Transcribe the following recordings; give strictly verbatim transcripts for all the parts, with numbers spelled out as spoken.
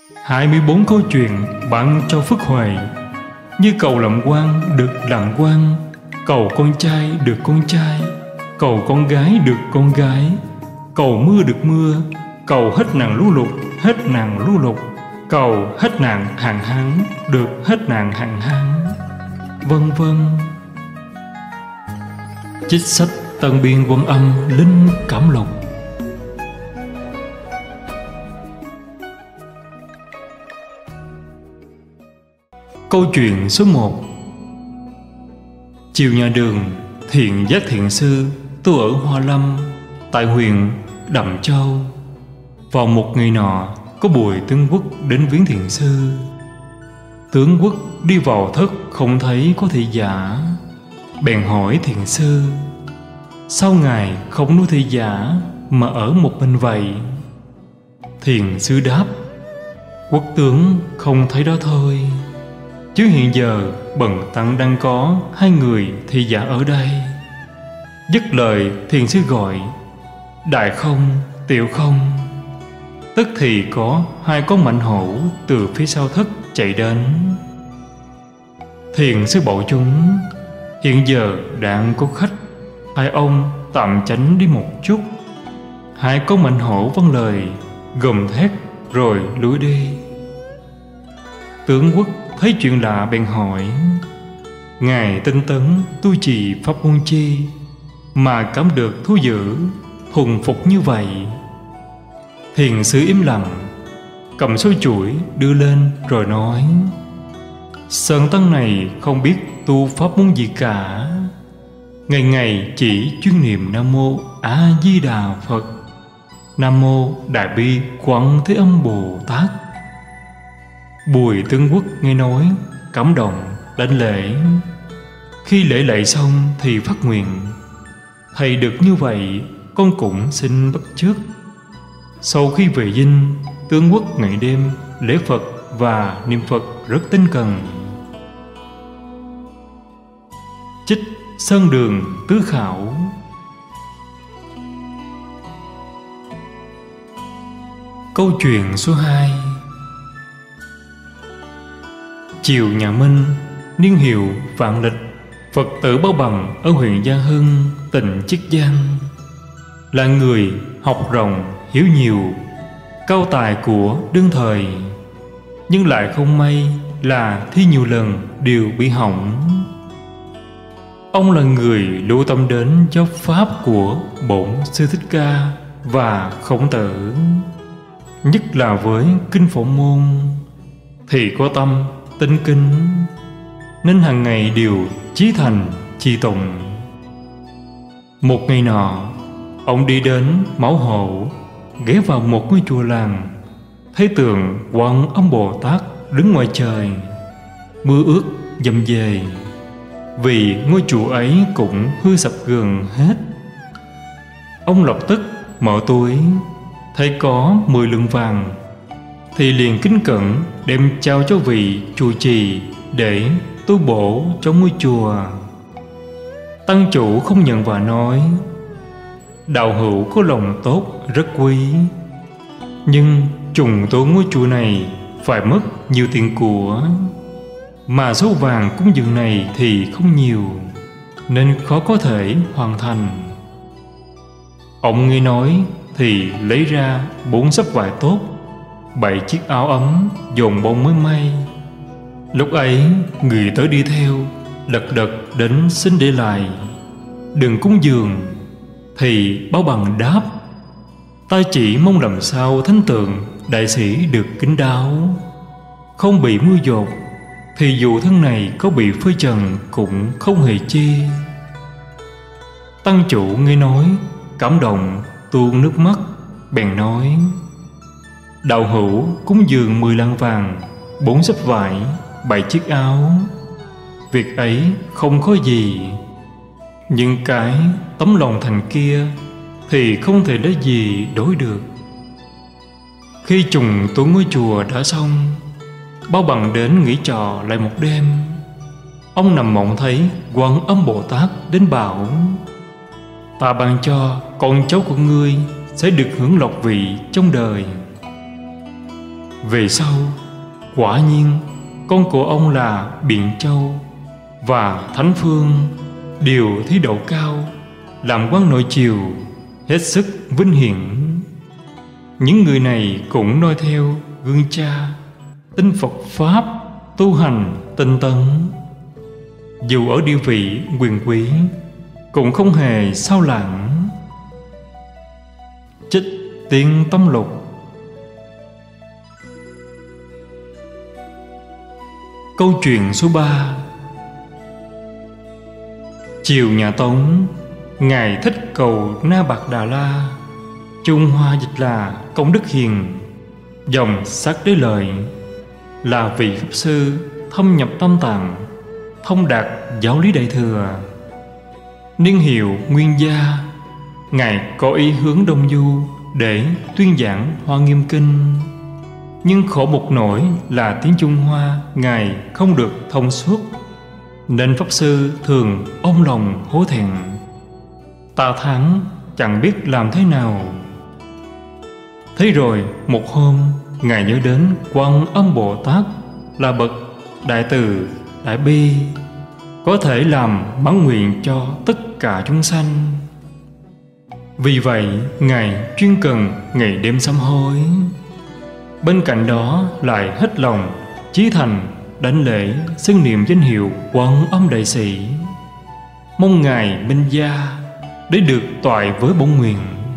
hai mươi bốn câu chuyện bạn cho Phước Huệ. Như cầu làm quan được làm quan, cầu con trai được con trai, cầu con gái được con gái, cầu mưa được mưa, cầu hết nạn lũ lụt hết nạn lũ lụt, cầu hết nạn hạn hán được hết nạn hạn hán, vân vân. Trích sách Tân Biên Quân Âm Linh Cảm Lục. Câu chuyện số một. Chiều nhà đường, thiện giác thiện sư tu ở Hoa Lâm, tại huyện Đậm Châu. Vào một ngày nọ, có Bùi tướng quốc đến viếng thiện sư. Tướng quốc đi vào thất không thấy có thị giả, bèn hỏi thiện sư: sao ngài không nuôi thị giả mà ở một mình vậy? Thiện sư đáp: quốc tướng không thấy đó thôi, chứ hiện giờ bần tăng đang có hai người thị giả ở đây. Dứt lời, thiền sư gọi: đại không, tiểu không. Tức thì có hai con mạnh hổ từ phía sau thất chạy đến. Thiền sư bảo chúng: hiện giờ đang có khách, hai ông tạm tránh đi một chút. Hai con mạnh hổ vâng lời, gầm thét rồi lùi đi. Tướng quốc thấy chuyện lạ bèn hỏi: ngài tinh tấn tu trì pháp môn chi mà cảm được thú dữ thuần phục như vậy? Thiền sư im lặng, cầm sâu chuỗi đưa lên rồi nói: sơn tăng này không biết tu pháp môn gì cả, ngày ngày chỉ chuyên niệm Nam Mô A Di Đà Phật, Nam Mô Đại Bi Quảng Thế Âm Bồ Tát. Bùi tướng quốc nghe nói cảm động đảnh lễ. Khi lễ lạy xong thì phát nguyện: thầy được như vậy, con cũng xin bắt chước. Sau khi về dinh, tướng quốc ngày đêm lễ Phật và niệm Phật rất tinh cần. Trích Sơn Đường Tứ Khảo. Câu chuyện số hai. Triều nhà Minh, niên hiệu Vạn Lịch, Phật tử Bao Bằng ở huyện Gia Hưng, tỉnh Chiết Giang, là người học rộng hiểu nhiều, cao tài của đương thời, nhưng lại không may là thi nhiều lần đều bị hỏng. Ông là người lưu tâm đến giáo pháp của Bổn Sư Thích Ca và Khổng Tử, nhất là với kinh Phổ Môn thì có tâm tinh kinh, nên hàng ngày đều chí thành chi tụng. Một ngày nọ, ông đi đến Mão Hộ, ghé vào một ngôi chùa làng, thấy tượng Quan Âm Bồ Tát đứng ngoài trời, mưa ướt dầm về, vì ngôi chùa ấy cũng hư sập gần hết. Ông lập tức mở túi, thấy có mười lượng vàng, thì liền kính cẩn đem trao cho vị trụ trì để tu bổ cho ngôi chùa. Tăng chủ không nhận và nói: đạo hữu có lòng tốt rất quý, nhưng trùng tu ngôi chùa này phải mất nhiều tiền của, mà số vàng cúng dường này thì không nhiều, nên khó có thể hoàn thành. Ông nghe nói thì lấy ra bốn sấp vải tốt, bảy chiếc áo ấm dồn bông mới may. Lúc ấy người tới đi theo lật đật đến xin để lại: đừng cúng dường. Thì Bao Bằng đáp: ta chỉ mong làm sao thánh tượng đại sĩ được kín đáo, không bị mưa dột, thì dù thân này có bị phơi trần cũng không hề chi. Tăng chủ nghe nói cảm động tuôn nước mắt, bèn nói: đạo hữu cúng dường mười lạng vàng, bốn sấp vải, bảy chiếc áo, việc ấy không có gì, nhưng cái tấm lòng thành kia thì không thể lấy gì đối được. Khi trùng tu ngôi chùa đã xong, Bao Bằng đến nghỉ trọ lại một đêm. Ông nằm mộng thấy Quan Âm Bồ Tát đến bảo: ta ban cho con cháu của ngươi sẽ được hưởng lộc vị trong đời. Về sau, quả nhiên con của ông là Biện Châu và Thánh Phương đều thi đậu cao, làm quan nội triều, hết sức vinh hiển. Những người này cũng noi theo gương cha, tin Phật Pháp, tu hành tinh tấn. Dù ở địa vị quyền quý, cũng không hề sao lãng. Trích Tiên Tâm Lục. Câu chuyện số ba. Triều nhà Tống, ngài Thích Cầu Na Bạc Đà La, Trung Hoa dịch là Công Đức Hiền, dòng Sát Đế Lợi, là vị pháp sư thâm nhập Tam Tạng, thông đạt giáo lý Đại Thừa. Niên hiệu Nguyên Gia, ngài có ý hướng Đông Du để tuyên giảng Hoa Nghiêm Kinh, nhưng khổ một nỗi là tiếng Trung Hoa ngài không được thông suốt, nên pháp sư thường ôm lòng hối thẹn, ta thắng chẳng biết làm thế nào. Thế rồi một hôm, ngài nhớ đến Quan Âm Bồ Tát là bậc đại từ đại bi, có thể làm mãn nguyện cho tất cả chúng sanh. Vì vậy ngài chuyên cần ngày đêm sám hối. Bên cạnh đó lại hết lòng chí thành đảnh lễ xưng niệm danh hiệu Quan Âm Đại Sĩ, mong ngài minh gia để được toại với bổn nguyện.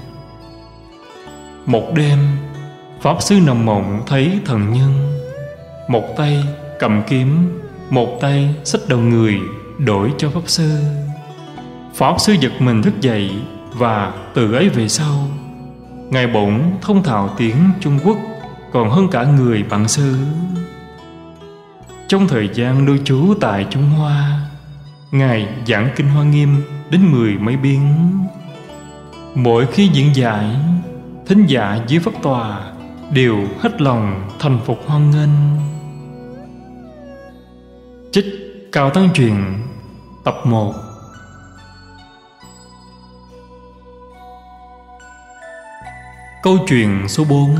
Một đêm, pháp sư nằm mộng thấy thần nhân, một tay cầm kiếm, một tay xách đầu người đổi cho pháp sư. Pháp sư giật mình thức dậy, và từ ấy về sau, ngài bỗng thông thạo tiếng Trung Quốc còn hơn cả người bạn xứ. Trong thời gian lưu trú tại Trung Hoa, ngài giảng kinh Hoa Nghiêm đến mười mấy biên. Mỗi khi diễn giải, thính giả dưới pháp tòa đều hết lòng thành phục hoan nghênh. Trích Cao Tăng Truyện tập một. Câu chuyện số bốn.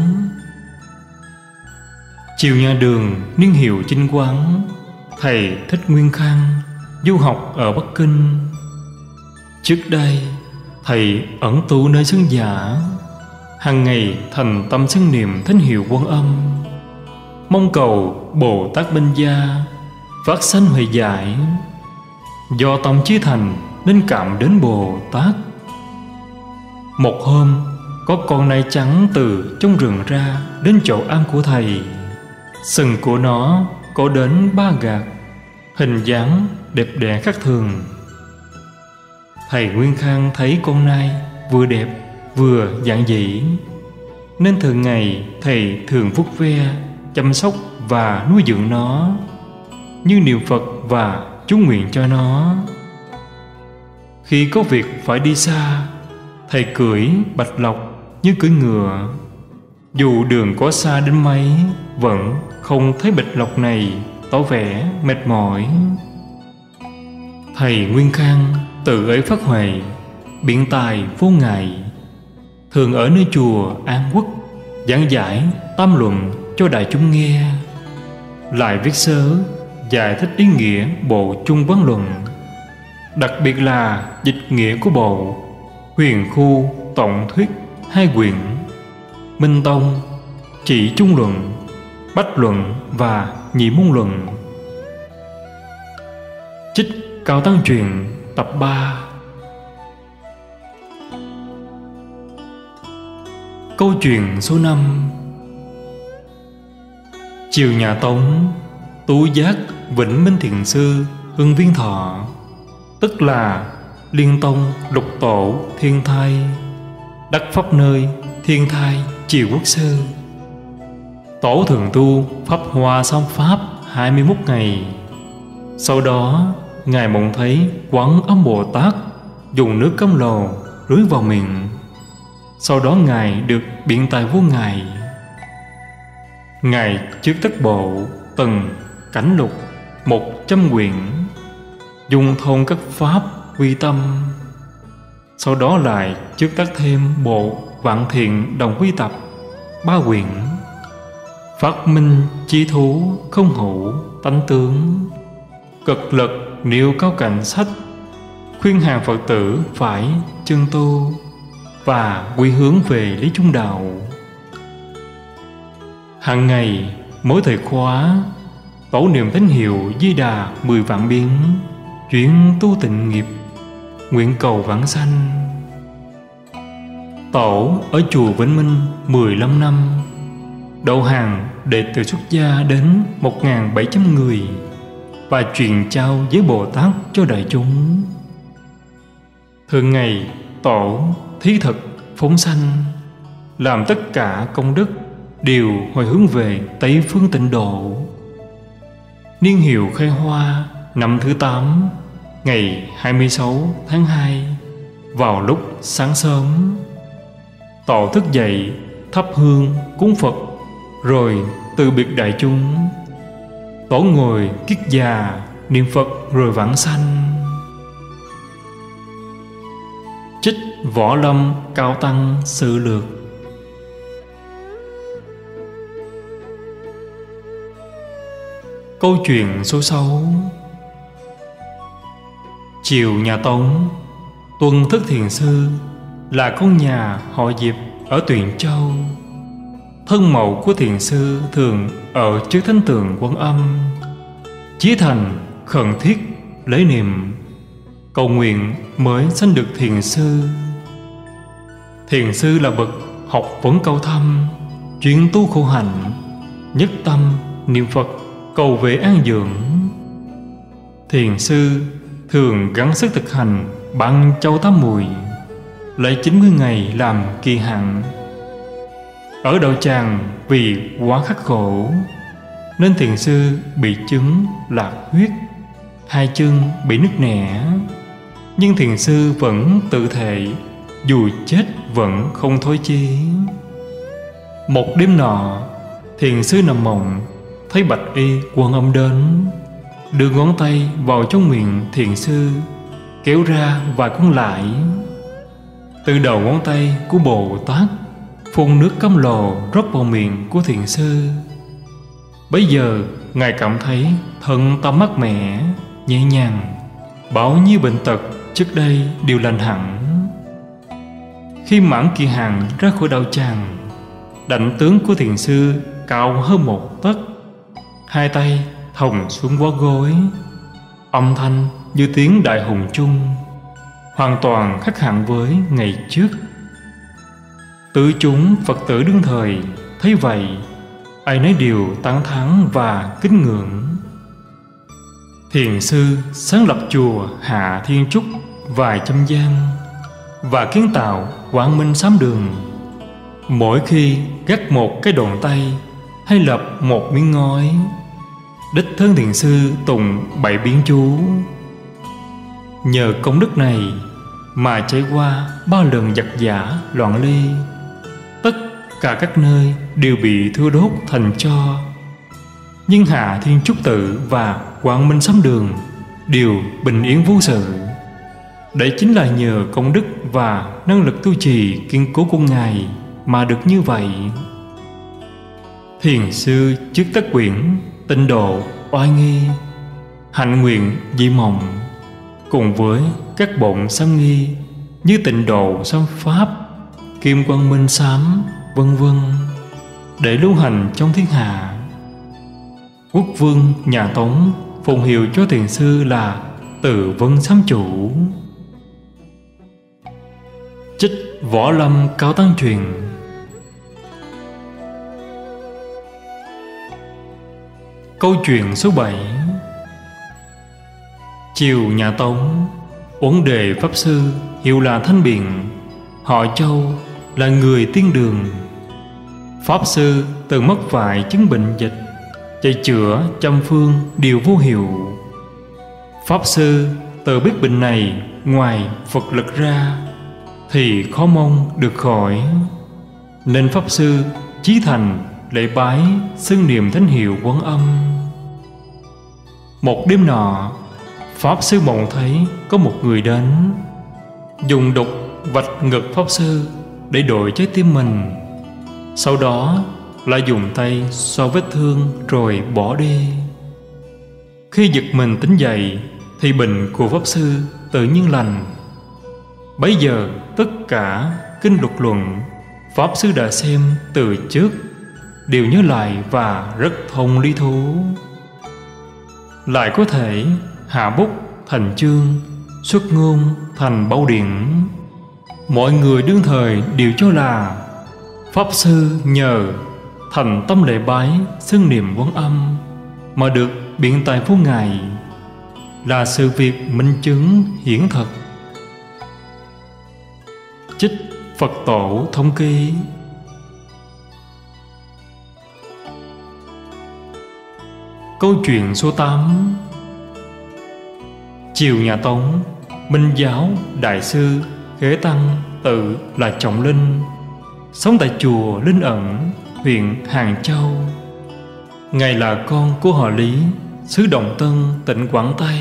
Triều nhà Đường, niên hiệu Chinh Quán, thầy Thích Nguyên Khang du học ở Bắc Kinh. Trước đây, thầy ẩn tu nơi Sơn Giả, hàng ngày thành tâm xưng niệm thánh hiệu Quan Âm, mong cầu Bồ Tát Minh Gia phát sanh huệ giải. Do tâm chí thành nên cảm đến Bồ Tát. Một hôm, có con nai trắng từ trong rừng ra đến chỗ ăn của thầy. Sừng của nó có đến ba gạt, hình dáng đẹp đẽ khác thường. Thầy Nguyên Khang thấy con nai vừa đẹp vừa giản dị, nên thường ngày thầy thường vuốt ve, chăm sóc và nuôi dưỡng nó, như niệm Phật và chú nguyện cho nó. Khi có việc phải đi xa, thầy cưỡi bạch lộc như cưỡi ngựa. Dù đường có xa đến mấy, vẫn không thấy bạch lộc này tỏ vẻ mệt mỏi. Thầy Nguyên Khang tự ấy phát huệ, biện tài vô ngại, thường ở nơi chùa An Quốc giảng giải tam luận cho đại chúng nghe, lại viết sớ giải thích ý nghĩa bộ Trung Quán Luận, đặc biệt là dịch nghĩa của bộ Huyền Khu Tổng Thuyết hai quyển, Minh Tông, Chỉ Trung Luận, Bách Luận và Nhị Môn Luận. Trích Cao Tăng Truyện tập ba. Câu chuyện số năm. Triều nhà Tống, Tú Giác Vĩnh Minh Thiền Sư Hưng Viên Thọ, tức là Liên Tông Lục Tổ Thiên Thai, đắc pháp nơi Thiên Thai Triều Quốc Sư. Tổ thường tu Pháp Hoa Song Pháp hai mươi mốt ngày. Sau đó, ngài mộng thấy Quán Âm Bồ Tát dùng nước cấm lồ rưới vào miệng. Sau đó ngài được biện tài vô ngại. Ngài trước tất bộ từng cảnh lục một trăm quyển, dùng thông các pháp quy tâm. Sau đó lại trước tác thêm bộ Vạn Thiện Đồng Quy Tập ba quyển, phát minh chi thú không hữu tánh tướng, cực lực nêu cao cảnh sách, khuyên hàng Phật tử phải chân tu và quy hướng về lý trung đạo. Hàng ngày mỗi thời khóa, tổ niệm thánh hiệu Di Đà mười vạn biến, chuyên tu tịnh nghiệp, nguyện cầu vãng sanh. Tổ ở chùa Vĩnh Minh mười lăm năm, đầu hàng đệ tử xuất gia đến một nghìn bảy trăm người và truyền trao giới Bồ Tát cho đại chúng. Thường ngày tổ thí thực phóng sanh, làm tất cả công đức đều hồi hướng về Tây phương tịnh độ. Niên hiệu khai hoa năm thứ tám, ngày hai mươi sáu tháng hai, vào lúc sáng sớm, tổ thức dậy thắp hương cúng Phật, rồi từ biệt đại chúng. Tổ ngồi kiết già niệm Phật rồi vãng sanh. Trích Võ Lâm Cao Tăng Sự Lược. Câu chuyện số sáu. Triều nhà Tống, Tuân Thức Thiền Sư là con nhà họ Diệp ở Tuyền Châu. Thân mẫu của thiền sư thường ở trước thánh tượng Quan Âm, chí thành khẩn thiết lấy niệm, cầu nguyện mới sanh được thiền sư. Thiền sư là bậc học vấn cao thâm, chuyên tu khổ hạnh, nhất tâm niệm Phật cầu về an dưỡng. Thiền sư thường gắng sức thực hành bằng châu tám mùi, lấy chín mươi ngày làm kỳ hạn. Ở đạo tràng vì quá khắc khổ nên thiền sư bị chứng lạc huyết, hai chân bị nứt nẻ. Nhưng thiền sư vẫn tự thệ dù chết vẫn không thôi chí. Một đêm nọ, thiền sư nằm mộng, thấy bạch y Quan Âm đến, đưa ngón tay vào trong miệng thiền sư, kéo ra vài con lại. Từ đầu ngón tay của Bồ Tát phun nước cam lồ rót vào miệng của thiền sư. Bấy giờ ngài cảm thấy thân tâm mát mẻ, nhẹ nhàng, bao nhiêu bệnh tật trước đây đều lành hẳn. Khi mãn kỳ hạn ra khỏi đạo tràng, đảnh tướng của thiền sư cao hơn một tấc, hai tay thòng xuống gót gối, âm thanh như tiếng đại hùng chung, hoàn toàn khác hẳn với ngày trước. Tứ chúng Phật tử đương thời thấy vậy, ai nấy đều tán thán và kính ngưỡng. Thiền sư sáng lập chùa Hạ Thiên Trúc vài trăm gian và kiến tạo Quang Minh Sám Đường. Mỗi khi gác một cái đòn tay hay lập một miếng ngói, đích thân thiền sư tụng bảy biến chú. Nhờ công đức này mà trải qua ba lần giặc giả loạn ly, tất cả các nơi đều bị thiêu đốt thành tro. Nhưng Hạ Thiên Trúc Tự và Quang Minh Sám Đường đều bình yên vô sự. Đấy chính là nhờ công đức và năng lực tu trì kiên cố của Ngài mà được như vậy. Thiền sư trước tất quyển Tịnh Độ Oai Nghi, Hạnh Nguyện Di Mộng, cùng với các bổn sám nghi như Tịnh Độ Sám Pháp, Kim Quang Minh Sám, vân vân, để lưu hành trong thiên hạ. Quốc vương nhà Tống phụng hiệu cho thiền sư là Từ Vân Sám Chủ. Trích Võ Lâm Cao Tăng Truyền. Câu chuyện số bảy. Triều nhà Tống, Uẩn Đề Pháp Sư hiệu là Thanh Biện, họ Châu, là người tiên đường. Pháp Sư từng mắc phải chứng bệnh dịch, chạy chữa trăm phương đều vô hiệu. Pháp Sư tự biết bệnh này ngoài Phật lực ra thì khó mong được khỏi, nên Pháp Sư chí thành lễ bái xưng niệm thánh hiệu Quan Âm. Một đêm nọ, Pháp Sư mộng thấy có một người đến, dùng đục vạch ngực Pháp Sư để đổi trái tim mình. Sau đó lại dùng tay xoa vết thương rồi bỏ đi. Khi giật mình tỉnh dậy thì bệnh của Pháp Sư tự nhiên lành. Bấy giờ tất cả kinh luật luận Pháp Sư đã xem từ trước đều nhớ lại và rất thông lý thú. Lại có thể hạ bút thành chương, xuất ngôn thành báu điển. Mọi người đương thời đều cho là Pháp Sư nhờ thành tâm lễ bái xưng niệm Quan Âm mà được biện tài phú ngài, là sự việc minh chứng hiển thật. Trích Phật Tổ Thông Ký. Câu chuyện số tám. Triều nhà Tống, Minh Giáo Đại sư Khế Tăng tự là Trọng Linh, sống tại chùa Linh Ẩn, huyện Hàng Châu. Ngài là con của họ Lý, xứ Đồng Tân, tỉnh Quảng Tây.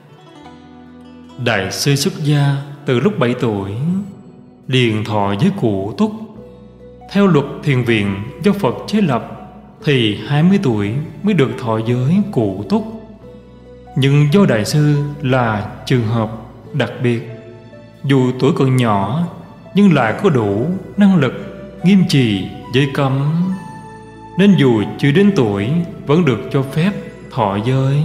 Đại sư xuất gia từ lúc bảy tuổi, liền thọ giới cụ túc. Theo luật thiền viện do Phật chế lập thì hai mươi tuổi mới được thọ giới cụ túc. Nhưng do đại sư là trường hợp đặc biệt, dù tuổi còn nhỏ nhưng lại có đủ năng lực nghiêm trì giới cấm, nên dù chưa đến tuổi vẫn được cho phép thọ giới.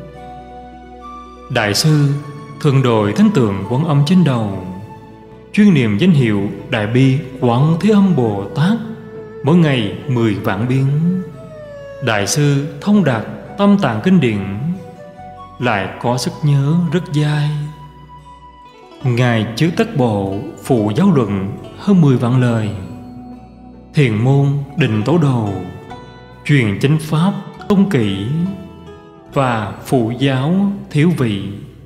Đại sư thường đội thánh tượng Quan Âm trên đầu, chuyên niệm danh hiệu Đại Bi Quán Thế Âm Bồ Tát mỗi ngày mười vạn biến. Đại sư thông đạt Tam Tạng kinh điển, lại có sức nhớ rất dai. Ngài chứa tất bộ phụ giáo luận hơn mười vạn lời, thiền môn định tố đầu, truyền chánh pháp tôn kỷ và phụ giáo thiếu vị.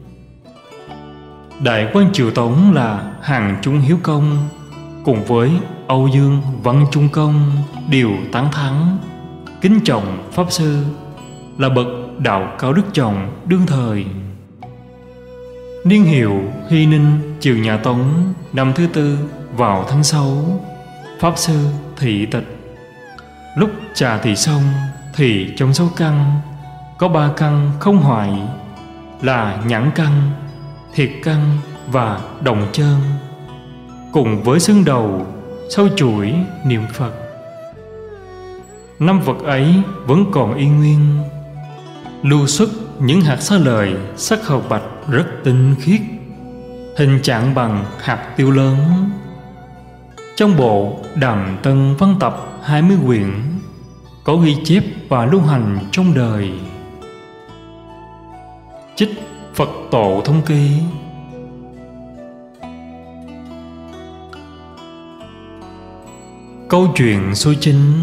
Đại quan Triều Tống là Hàng Trung Hiếu Công cùng với Âu Dương Văn Trung Công đều tán thán kính trọng Pháp Sư là bậc đạo cao đức trọng đương thời. Niên hiệu Hy Ninh, Triều nhà Tống, năm thứ tư vào tháng sáu, Pháp Sư thị tịch. Lúc trà thị xong thì trong sáu căn có ba căn không hoại, là nhãn căn, thiệt căn và đồng chân, cùng với xương đầu sâu chuỗi niệm Phật. Năm vật ấy vẫn còn y nguyên, lưu xuất những hạt sa lợi sắc hào bạch rất tinh khiết, hình trạng bằng hạt tiêu lớn. Trong bộ Đàm Tân Văn Tập hai mươi quyển có ghi chép và lưu hành trong đời. Trích Phật Tổ Thông Ký. Câu chuyện số chín.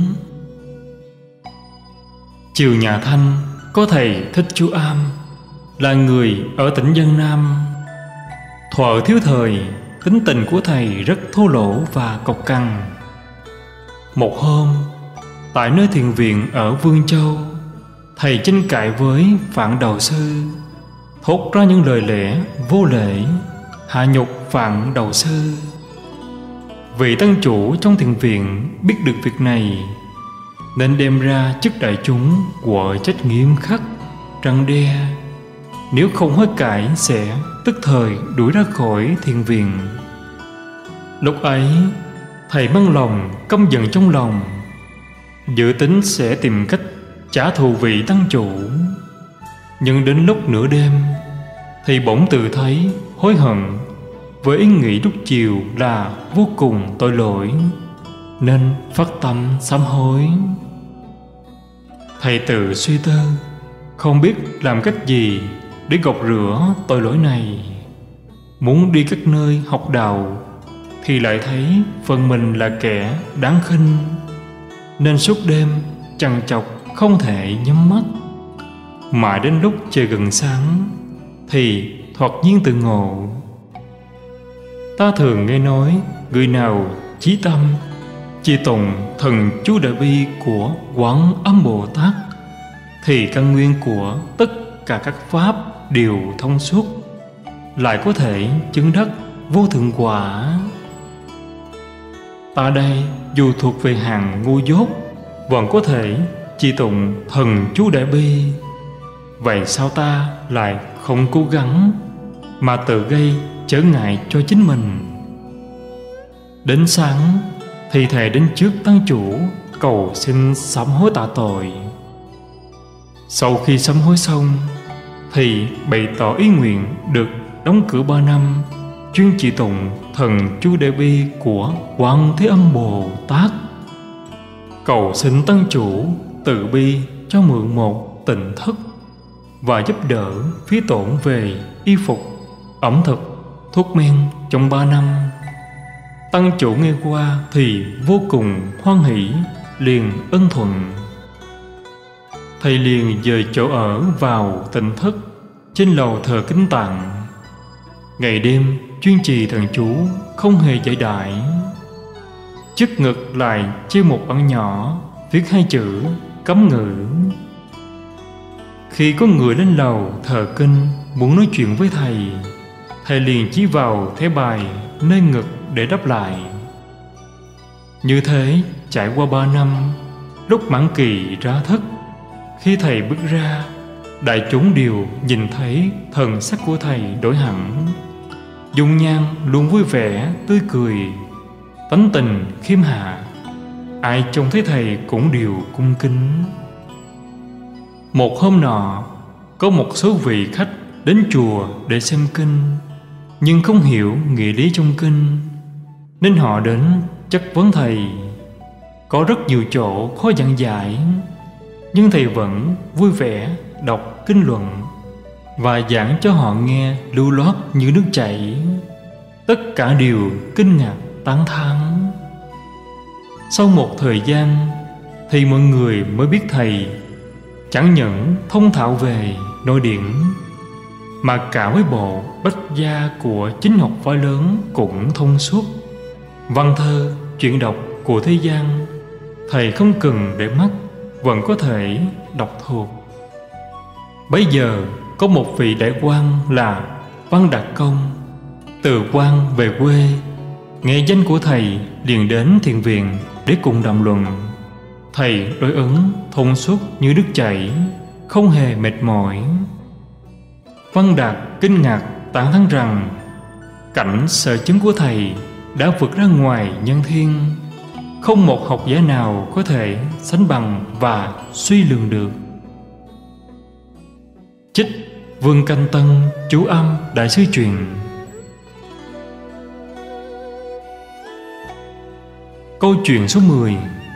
Triều nhà Thanh có thầy Thích Chú Am, là người ở tỉnh Giang Nam. Thuở thiếu thời, tính tình của thầy rất thô lỗ và cộc cằn. Một hôm, tại nơi thiền viện ở Vương Châu, thầy tranh cãi với Phạn Đầu Sư, thốt ra những lời lẽ vô lễ hạ nhục Phạn Đầu Sư. Vị tăng chủ trong thiền viện biết được việc này nên đem ra trước đại chúng quở trách nghiêm khắc, răn đe, nếu không hối cải sẽ tức thời đuổi ra khỏi thiền viện. Lúc ấy thầy mang lòng căm giận trong lòng, dự tính sẽ tìm cách trả thù vị tăng chủ. Nhưng đến lúc nửa đêm thì bỗng tự thấy hối hận, với ý nghĩ lúc chiều là vô cùng tội lỗi, nên phát tâm sám hối. Thầy tự suy tư, không biết làm cách gì để gột rửa tội lỗi này. Muốn đi các nơi học đạo thì lại thấy phần mình là kẻ đáng khinh, nên suốt đêm trằn trọc không thể nhắm mắt. Mãi đến lúc trời gần sáng thì thoạt nhiên tự ngộ: ta thường nghe nói người nào chí tâm chi tùng thần chú đại bi của Quán Âm Bồ Tát thì căn nguyên của tất cả các pháp đều thông suốt, lại có thể chứng đắc vô thượng quả. Ta đây dù thuộc về hàng ngu dốt vẫn có thể chi tụng thần chú Đại Bi. Vậy sao ta lại không cố gắng mà tự gây trở ngại cho chính mình? Đến sáng thì thầy đến trước tăng chủ cầu xin sám hối tạ tội. Sau khi sám hối xong thì bày tỏ ý nguyện được đóng cửa ba năm chuyên trì tụng thần chú Đại Bi của Quan Thế Âm Bồ Tát, cầu xin tăng chủ từ bi cho mượn một tịnh thất và giúp đỡ phí tổn về y phục, ẩm thực, thuốc men trong ba năm. Tăng chủ nghe qua thì vô cùng hoan hỷ, liền ân thuận. Thầy liền dời chỗ ở vào tịnh thất trên lầu thờ Kinh Tạng, ngày đêm chuyên trì thần chú không hề giải đãi. Trước ngực lại treo một bảng nhỏ viết hai chữ cấm ngữ. Khi có người lên lầu thờ kinh muốn nói chuyện với thầy, thầy liền chỉ vào thẻ bài nơi ngực để đáp lại. Như thế trải qua ba năm, lúc mãn kỳ ra thất, khi thầy bước ra, đại chúng đều nhìn thấy thần sắc của thầy đổi hẳn, dung nhan luôn vui vẻ tươi cười, tánh tình khiêm hạ, ai trông thấy thầy cũng đều cung kính. Một hôm nọ, có một số vị khách đến chùa để xem kinh, nhưng không hiểu nghĩa lý trong kinh, nên họ đến chất vấn thầy. Có rất nhiều chỗ khó giảng giải, nhưng thầy vẫn vui vẻ đọc kinh luận và giảng cho họ nghe lưu loát như nước chảy. Tất cả đều kinh ngạc tán thán. Sau một thời gian thì mọi người mới biết thầy chẳng những thông thạo về nội điển, mà cả với bộ bách gia của chính học phái lớn cũng thông suốt. Văn thơ, chuyện đọc của thế gian, thầy không cần để mắt vẫn có thể đọc thuộc. Bấy giờ có một vị đại quan là Văn Đạt Công từ quan về quê, nghe danh của thầy liền đến thiền viện để cùng đàm luận. Thầy đối ứng thông suốt như nước chảy, không hề mệt mỏi. Văn Đạt kinh ngạc tán thán rằng cảnh sở chứng của thầy đã vượt ra ngoài nhân thiên, không một học giả nào có thể sánh bằng và suy lường được. Trích Vương Canh Tân chú âm đại sư truyền. Câu chuyện số mười.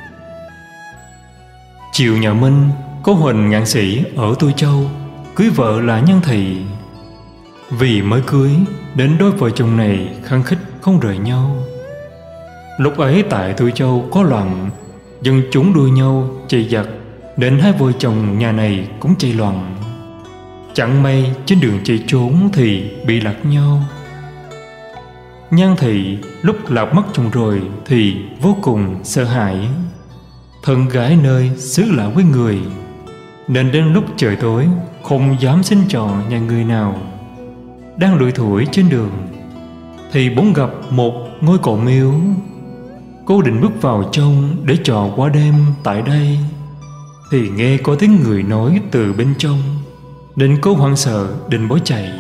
Chiều nhà Minh, có Huỳnh Ngạn Sĩ ở Tôi Châu cưới vợ là Nhân Thị. Vì mới cưới đến đôi vợ chồng này khăng khít không rời nhau. Lúc ấy tại Tôi Châu có loạn, dân chúng đua nhau chạy giặc, đến hai vợ chồng nhà này cũng chạy loạn. Chẳng may trên đường chạy trốn thì bị lạc nhau. Nhan Thị lúc lạc mất chồng rồi thì vô cùng sợ hãi, thân gái nơi xứ lạ với người, nên đến lúc trời tối không dám xin trọ nhà người nào. Đang lủi thủi trên đường thì bỗng gặp một ngôi cổ miếu. Cô định bước vào trong để trọ qua đêm tại đây, thì nghe có tiếng người nói từ bên trong, nên cô hoảng sợ định bỏ chạy.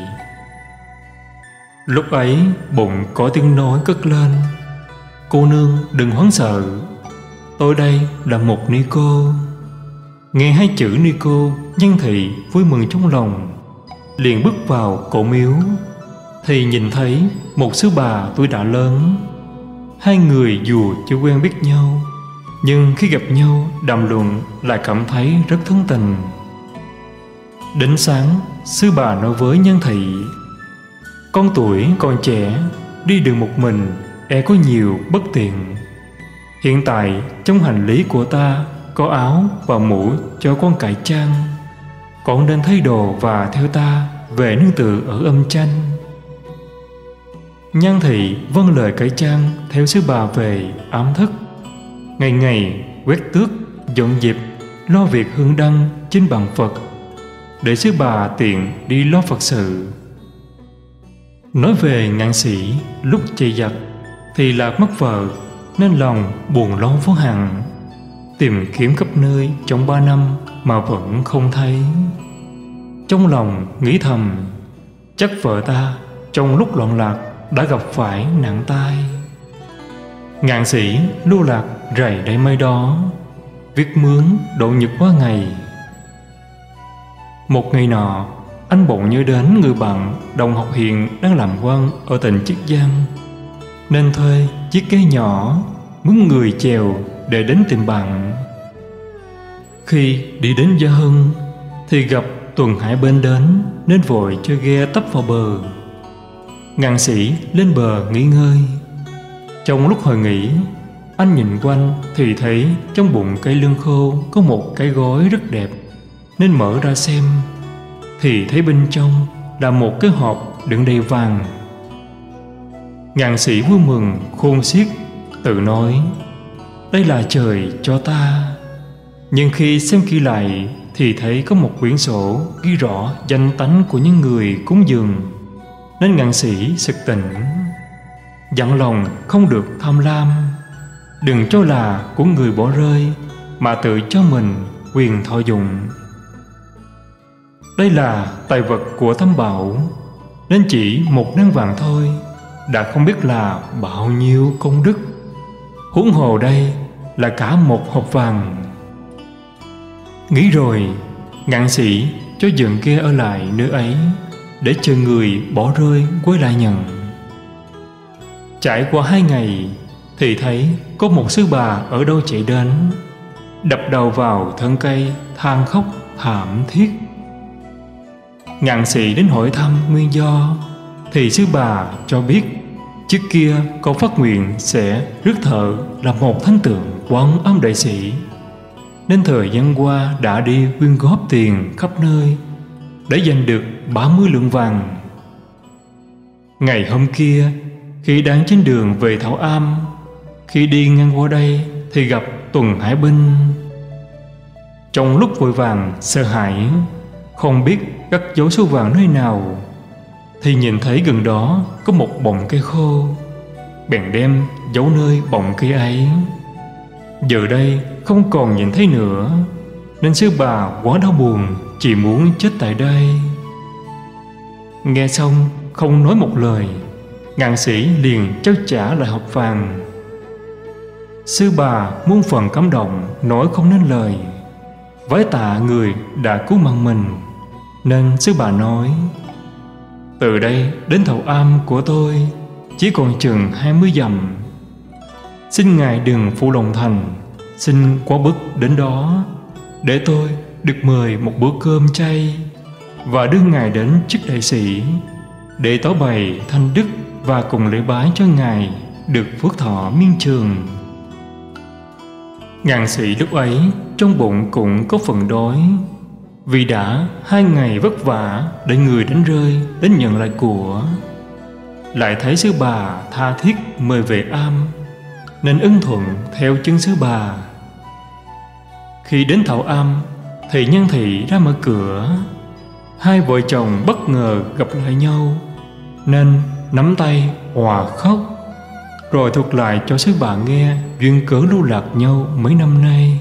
Lúc ấy bụng có tiếng nói cất lên: "Cô nương đừng hoảng sợ, tôi đây là một ni cô." Nghe hai chữ ni cô, Nhân Thị vui mừng trong lòng, liền bước vào cổ miếu thì nhìn thấy một sư bà tuổi đã lớn. Hai người dù chưa quen biết nhau, nhưng khi gặp nhau đàm luận lại cảm thấy rất thân tình. Đến sáng, sư bà nói với Nhân Thị: "Con tuổi còn trẻ, đi đường một mình e có nhiều bất tiện. Hiện tại trong hành lý của ta có áo và mũ cho con cải trang. Con nên thay đồ và theo ta về nương tựa ở âm tranh." Nhan Thị vâng lời cải trang theo sư bà về ám thất, ngày ngày quét tước, dọn dẹp, lo việc hương đăng trên bàn Phật, để sư bà tiện đi lo Phật sự. Nói về Ngạn Sĩ lúc chạy giặc thì lạc mất vợ, nên lòng buồn lo vô hạn, tìm kiếm khắp nơi trong ba năm mà vẫn không thấy. Trong lòng nghĩ thầm, chắc vợ ta trong lúc loạn lạc đã gặp phải nạn tai. Ngạn sĩ lưu lạc rày đầy mây đó, viết mướn độ nhật qua ngày. Một ngày nọ, anh bỗng nhớ đến người bạn đồng học hiện đang làm quan ở tỉnh Chiết Giang, nên thuê chiếc ghe nhỏ mướn người chèo để đến tìm bạn. Khi đi đến Gia Hưng thì gặp tuần hải bên đến, nên vội cho ghe tấp vào bờ. Ngạn sĩ lên bờ nghỉ ngơi. Trong lúc hồi nghỉ, anh nhìn quanh thì thấy trong bụng cây lương khô có một cái gói rất đẹp, nên mở ra xem thì thấy bên trong là một cái hộp đựng đầy vàng. Ngạn sĩ vui mừng khôn xiết, tự nói đây là trời cho ta. Nhưng khi xem kỹ lại thì thấy có một quyển sổ ghi rõ danh tánh của những người cúng dường, nên ngạn sĩ sực tỉnh, dặn lòng không được tham lam, đừng cho là của người bỏ rơi mà tự cho mình quyền thọ dụng. Đây là tài vật của Tam Bảo, nên chỉ một nén vàng thôi đã không biết là bao nhiêu công đức, huống hồ đây là cả một hộp vàng. Nghĩ rồi, ngạn sĩ cho dừng ghe ở lại nơi ấy để chờ người bỏ rơi quay lại nhận. Trải qua hai ngày thì thấy có một sư bà ở đâu chạy đến, đập đầu vào thân cây than khóc thảm thiết. Ngạn sĩ đến hỏi thăm nguyên do thì sư bà cho biết trước kia có phát nguyện sẽ rước thợ làm một thánh tượng Quan Âm Đại Sĩ, nên thời gian qua đã đi quyên góp tiền khắp nơi để giành được ba mươi lượng vàng. Ngày hôm kia, khi đang trên đường về Thảo Am, khi đi ngang qua đây thì gặp tuần hải binh. Trong lúc vội vàng sợ hãi, không biết cất giấu số vàng nơi nào, thì nhìn thấy gần đó có một bọng cây khô, bèn đem giấu nơi bọng cây ấy. Giờ đây không còn nhìn thấy nữa, nên sư bà quá đau buồn, chỉ muốn chết tại đây. Nghe xong không nói một lời, ngạn sĩ liền trao trả lại hộp vàng. Sư bà muôn phần cảm động, nói không nên lời, vái tạ người đã cứu mạng mình. Nên sư bà nói, từ đây đến Thảo Am của tôi chỉ còn chừng hai mươi dặm, xin ngài đừng phụ lòng thành, xin quá bức đến đó để tôi được mời một bữa cơm chay, và đưa ngài đến chức đại sĩ để tỏ bày thanh đức và cùng lễ bái cho ngài được phước thọ miên trường. Ngạn sĩ lúc ấy trong bụng cũng có phần đói, vì đã hai ngày vất vả để người đánh rơi đến nhận lại của. Lại thấy sư bà tha thiết mời về am, nên ưng thuận theo chân sư bà. Khi đến Thảo Am thì nhân thị ra mở cửa. Hai vợ chồng bất ngờ gặp lại nhau, nên nắm tay hòa khóc, rồi thuật lại cho sư bà nghe duyên cớ lưu lạc nhau mấy năm nay.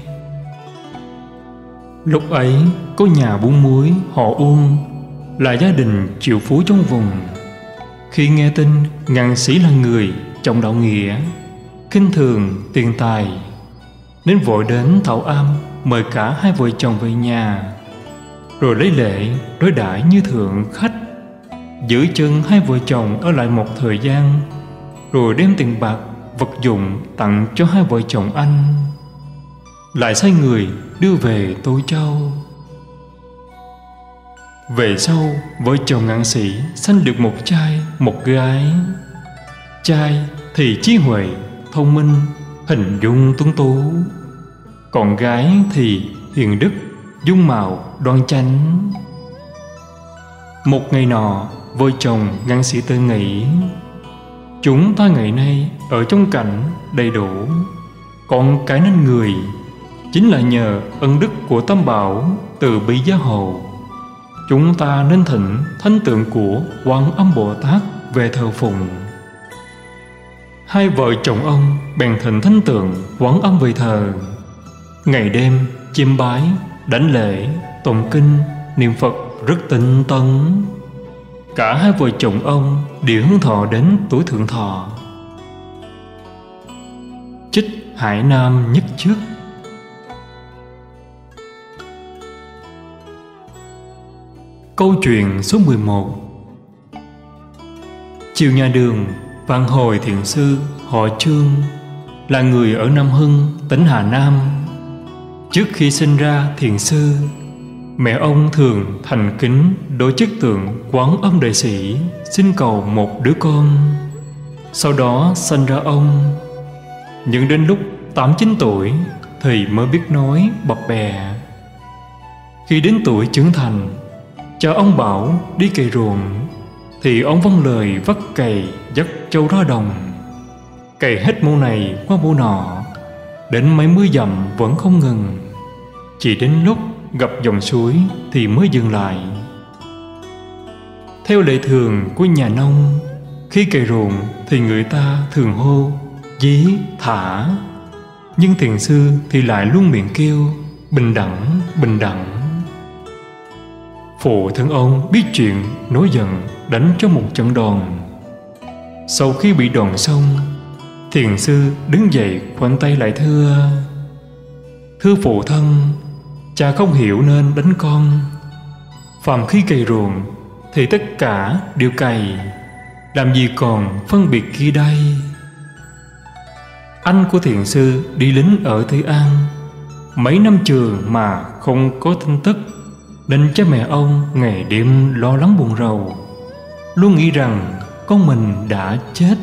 Lúc ấy có nhà buôn muối họ Uông, là gia đình triệu phú trong vùng. Khi nghe tin ngạn sĩ là người trọng đạo nghĩa, khinh thường tiền tài, nên vội đến Thảo Am mời cả hai vợ chồng về nhà, rồi lấy lễ đối đãi như thượng khách, giữ chân hai vợ chồng ở lại một thời gian, rồi đem tiền bạc vật dụng tặng cho hai vợ chồng anh, lại sai người đưa về Tô Châu. Về sau, vợ chồng ngạn sĩ sanh được một trai một gái. Trai thì trí huệ thông minh, hình dung tuấn tú, còn gái thì hiền đức, dung mạo đoan chánh. Một ngày nọ, vợ chồng ngạn sĩ tự nghĩ, chúng ta ngày nay ở trong cảnh đầy đủ, còn cái nên người chính là nhờ ân đức của Tam Bảo từ bi gia hộ. Chúng ta nên thỉnh thánh tượng của Quan Âm Bồ Tát về thờ phụng. Hai vợ chồng ông bèn thỉnh thánh tượng Quan Âm về thờ. Ngày đêm chiêm bái, đảnh lễ, tụng kinh, niệm Phật rất tinh tấn. Cả hai vợ chồng ông đều hướng thọ đến tuổi thượng thọ. Trích Hải Nam Nhất Trước. Câu chuyện số mười một. Chiều nhà Đường, Vạn Hồi thiền sư họ Trương, là người ở Nam Hưng, tỉnh Hà Nam. Trước khi sinh ra thiền sư, mẹ ông thường thành kính đối chức tượng Quán Âm Đại Sĩ, xin cầu một đứa con. Sau đó sanh ra ông. Nhưng đến lúc tám chín tuổi thì mới biết nói bập bẹ. Khi đến tuổi trưởng thành, cha ông bảo đi cày ruộng, thì ông vâng lời vắt cày dắt trâu ra đồng. Cày hết mô này qua mô nọ, đến mấy mươi dặm vẫn không ngừng. Chỉ đến lúc gặp dòng suối thì mới dừng lại. Theo lệ thường của nhà nông, khi cày ruộng thì người ta thường hô dí thả, nhưng thiền sư thì lại luôn miệng kêu bình đẳng, bình đẳng. Phụ thân ông biết chuyện, nổi giận đánh cho một trận đòn. Sau khi bị đòn xong, thiền sư đứng dậy khoanh tay lại thưa: Thưa phụ thân, cha không hiểu nên đánh con. Phàm khi cày ruộng thì tất cả đều cày, làm gì còn phân biệt kia đây. Anh của thiền sư đi lính ở Tây An, mấy năm trường mà không có tin tức, nên cha mẹ ông ngày đêm lo lắng buồn rầu, luôn nghĩ rằng con mình đã chết.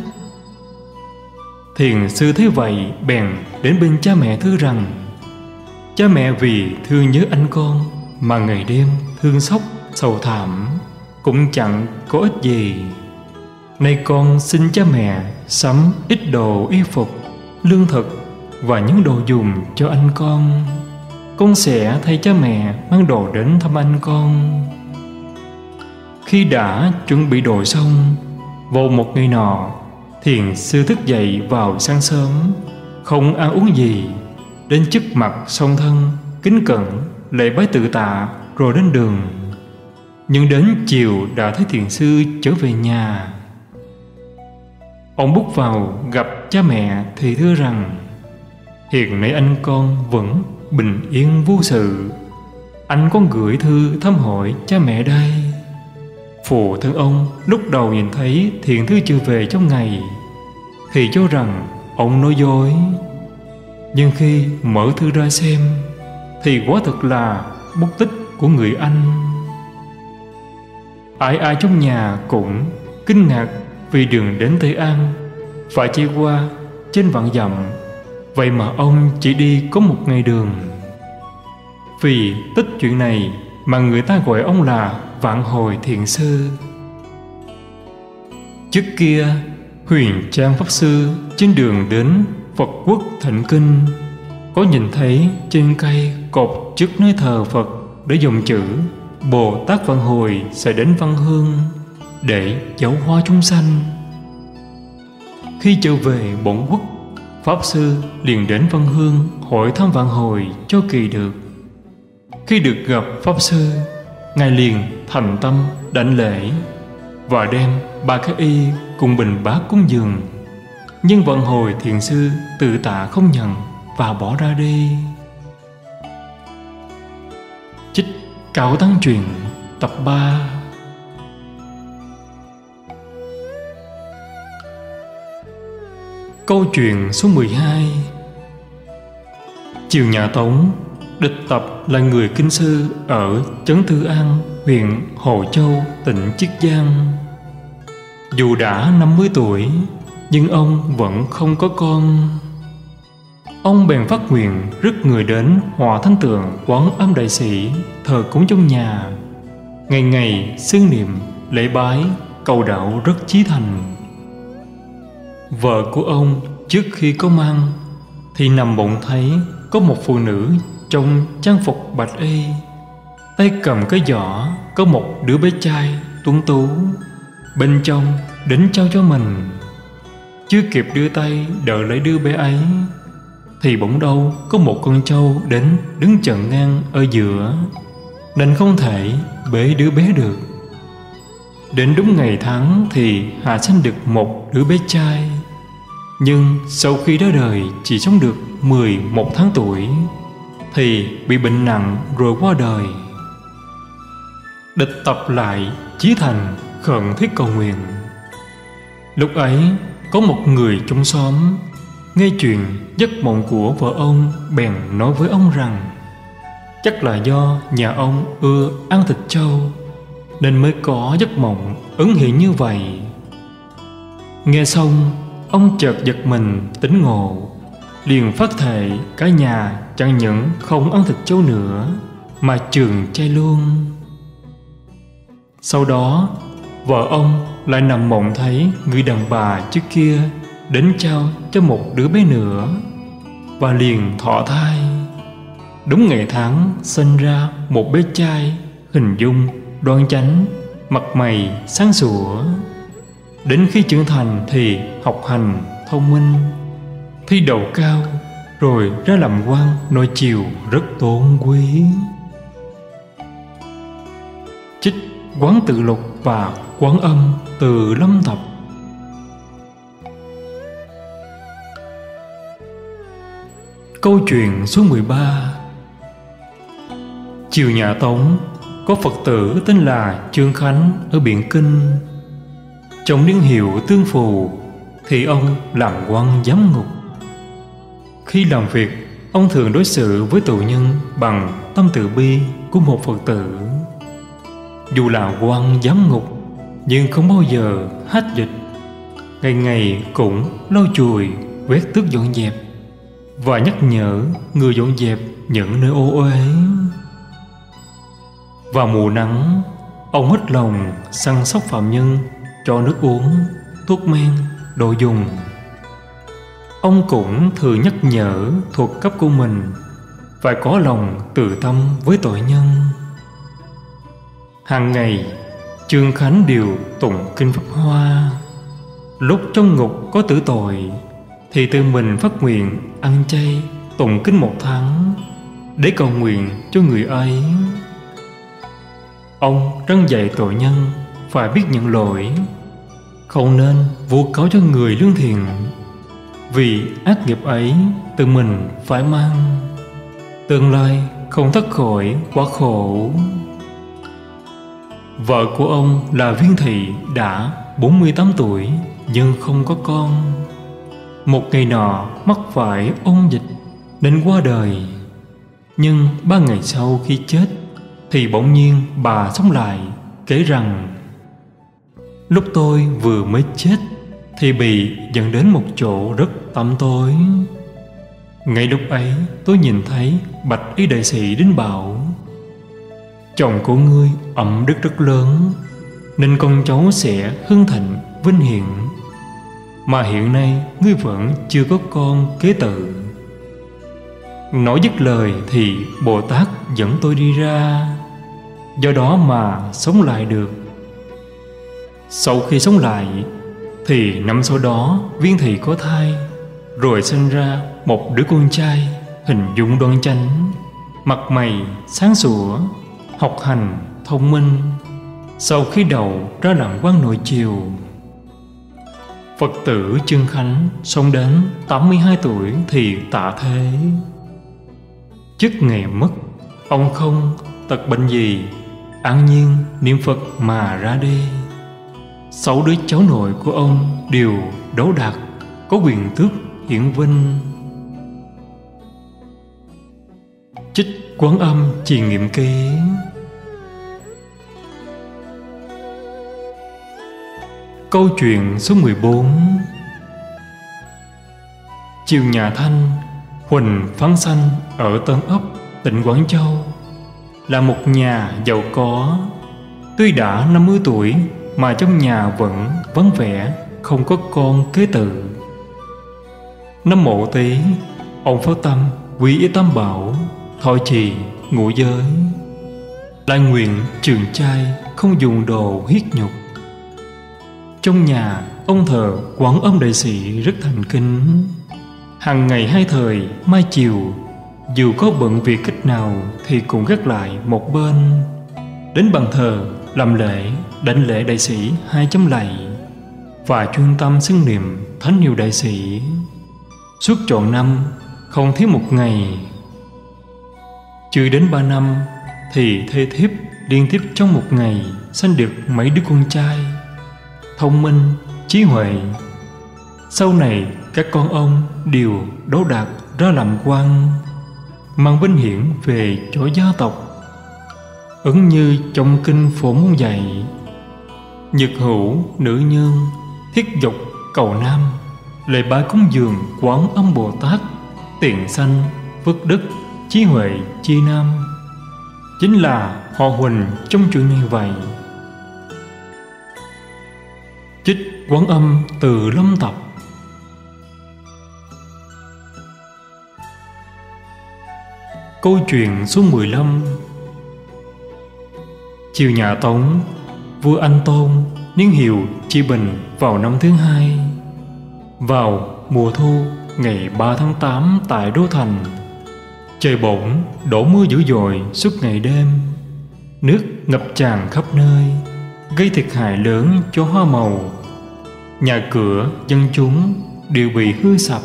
Thiền sư thấy vậy bèn đến bên cha mẹ thưa rằng: Cha mẹ vì thương nhớ anh con mà ngày đêm thương xót sầu thảm, cũng chẳng có ích gì. Nay con xin cha mẹ sắm ít đồ y phục, lương thực và những đồ dùng cho anh con. Con sẽ thay cha mẹ mang đồ đến thăm anh con. Khi đã chuẩn bị đồ xong, vào một ngày nọ, thiền sư thức dậy vào sáng sớm, không ăn uống gì, đến trước mặt song thân, kính cẩn lễ bái tự tạ rồi đến đường. Nhưng đến chiều đã thấy thiền sư trở về nhà. Ông bước vào gặp cha mẹ thì thưa rằng: Hiện nay anh con vẫn bình yên vô sự. Anh có gửi thư thăm hỏi cha mẹ đây. Phụ thân ông lúc đầu nhìn thấy thiền thư chưa về trong ngày thì cho rằng ông nói dối. Nhưng khi mở thư ra xem thì quả thực là bút tích của người anh. Ai ai trong nhà cũng kinh ngạc vì đường đến Tây An phải chạy qua trên vạn dặm, vậy mà ông chỉ đi có một ngày đường. Vì tích chuyện này mà người ta gọi ông là Vạn Hồi thiền sư. Trước kia, Huyền Trang Pháp Sư trên đường đến Phật Quốc Thịnh Kinh có nhìn thấy trên cây cột trước nơi thờ Phật để dòng chữ Bồ Tát Vạn Hồi sẽ đến Văn Hương để giáo hóa chúng sanh. Khi trở về bổn quốc, Pháp Sư liền đến Văn Hương hỏi thăm Vạn Hồi cho kỳ được. Khi được gặp Pháp Sư, Ngài liền thành tâm đảnh lễ và đem ba cái y cùng bình bát cúng dường. Nhưng Vạn Hồi thiền sư tự tạ không nhận và bỏ ra đi. Trích Cao Tăng Truyện tập ba. Câu chuyện số mười hai. Triều nhà Tống, Địch Tập là người kinh sư ở Trấn Tư An, huyện Hồ Châu, tỉnh Chiết Giang. Dù đã năm mươi tuổi, nhưng ông vẫn không có con. Ông bèn phát nguyện rước người đến hòa thánh tượng Quán Âm Đại Sĩ thờ cúng trong nhà, ngày ngày xưng niệm lễ bái cầu đạo rất chí thành. Vợ của ông trước khi có mang thì nằm bỗng thấy có một phụ nữ trong trang phục bạch y, tay cầm cái giỏ có một đứa bé trai tuấn tú, bên trong đến trao cho mình. Chưa kịp đưa tay đỡ lấy đứa bé ấy thì bỗng đâu có một con trâu đến đứng chặn ngang ở giữa, nên không thể bế đứa bé được. Đến đúng ngày tháng thì hạ sinh được một đứa bé trai, nhưng sau khi ra đời chỉ sống được mười một tháng tuổi thì bị bệnh nặng rồi qua đời. Địch tập lại chí thành khẩn thiết cầu nguyện. Lúc ấy có một người trong xóm nghe chuyện giấc mộng của vợ ông, bèn nói với ông rằng chắc là do nhà ông ưa ăn thịt trâu nên mới có giấc mộng ấn hiện như vậy. Nghe xong, ông chợt giật mình tỉnh ngộ, liền phát thệ cả nhà chẳng những không ăn thịt trâu nữa mà trường chay luôn. Sau đó, vợ ông lại nằm mộng thấy người đàn bà trước kia đến trao cho một đứa bé nữa, và liền thọ thai. Đúng ngày tháng sinh ra một bé trai, hình dung đoan chánh, mặt mày sáng sủa. Đến khi trưởng thành thì học hành thông minh, thi đậu cao, rồi ra làm quan nội triều rất tôn quý. Trích Quán Tự Lục và Quán Âm từ Lâm Tập. Câu chuyện số mười ba. Triều nhà Tống có Phật tử tên là Trương Khánh ở Biện Kinh. Trong niên hiệu Tương Phù thì ông làm quan giám ngục. Khi làm việc, ông thường đối xử với tù nhân bằng tâm từ bi của một Phật tử. Dù là quan giám ngục nhưng không bao giờ hát dịch, ngày ngày cũng lau chùi, quét tước dọn dẹp và nhắc nhở người dọn dẹp những nơi ô uế. Vào mùa nắng, ông hết lòng săn sóc phạm nhân, cho nước uống, thuốc men, đồ dùng. Ông cũng thường nhắc nhở thuộc cấp của mình phải có lòng từ tâm với tội nhân. Hàng ngày, Trương Khánh đều tụng kinh Pháp Hoa. Lúc trong ngục có tử tội thì tự mình phát nguyện ăn chay tụng kinh một tháng để cầu nguyện cho người ấy. Ông răn dạy tội nhân phải biết nhận lỗi, không nên vu cáo cho người lương thiện, vì ác nghiệp ấy tự mình phải mang, tương lai không thoát khỏi quả khổ. Vợ của ông là Viên Thị đã bốn mươi tám tuổi nhưng không có con. Một ngày nọ mắc phải ôn dịch nên qua đời. Nhưng ba ngày sau khi chết thì bỗng nhiên bà sống lại, kể rằng lúc tôi vừa mới chết thì bị dẫn đến một chỗ rất tăm tối. Ngay lúc ấy tôi nhìn thấy bạch y đại sĩ đến bảo: chồng của ngươi ẩm đức rất lớn nên con cháu sẽ hưng thịnh vinh hiển, mà hiện nay ngươi vẫn chưa có con kế tự. Nói dứt lời thì Bồ Tát dẫn tôi đi ra, do đó mà sống lại được. Sau khi sống lại thì năm sau đó Viên Thị có thai, rồi sinh ra một đứa con trai, hình dung đoan chánh, mặt mày sáng sủa, học hành thông minh. Sau khi đầu ra làm quan nội triều. Phật tử Trương Khánh sống đến tám mươi hai tuổi thì tạ thế. Trước ngày mất, ông không tật bệnh gì, an nhiên niệm Phật mà ra đi. Sáu đứa cháu nội của ông đều đỗ đạt, có quyền tước hiển vinh. Trích Quán Âm Trì Nghiệm Ký. Câu chuyện số mười bốn. Triều nhà Thanh, Huỳnh Phán Sanh ở Tân Ấp, tỉnh Quảng Châu, là một nhà giàu có. Tuy đã năm mươi tuổi mà trong nhà vẫn vắng vẻ, không có con kế tự. Năm Mậu Tý, ông phát tâm quy y Tam Bảo, thọ trì ngũ giới, lại nguyện trường trai, không dùng đồ huyết nhục. Trong nhà ông thờ Quán Âm đại sĩ rất thành kính. Hàng ngày hai thời mai chiều, dù có bận việc cách nào thì cũng gác lại một bên, đến bàn thờ làm lễ đảnh lễ đại sĩ hai chấm lạy và chuyên tâm xưng niệm thánh hiệu đại sĩ. Suốt trọn năm không thiếu một ngày. Chưa đến ba năm thì thê thiếp liên tiếp trong một ngày sanh được mấy đứa con trai thông minh, trí huệ. Sau này các con ông đều đỗ đạt ra làm quan, mang vinh hiển về chỗ gia tộc. Ứng như trong kinh Phổ Môn dạy: nhật hữu nữ nhân, thiết dục cầu nam, lễ bái cúng dường Quán Âm Bồ Tát, tiền sanh phước đức trí huệ chi nam. Chính là họ Huỳnh trong chuyện này vậy. Trích Quán Âm từ Lâm Tập. Câu chuyện số mười lăm. Triều nhà Tống, vua Anh Tôn niên hiệu Chi Bình vào năm thứ hai. Vào mùa thu ngày ba tháng tám tại Đô Thành, trời bỗng đổ mưa dữ dội suốt ngày đêm. Nước ngập tràn khắp nơi, gây thiệt hại lớn cho hoa màu. Nhà cửa dân chúng đều bị hư sập.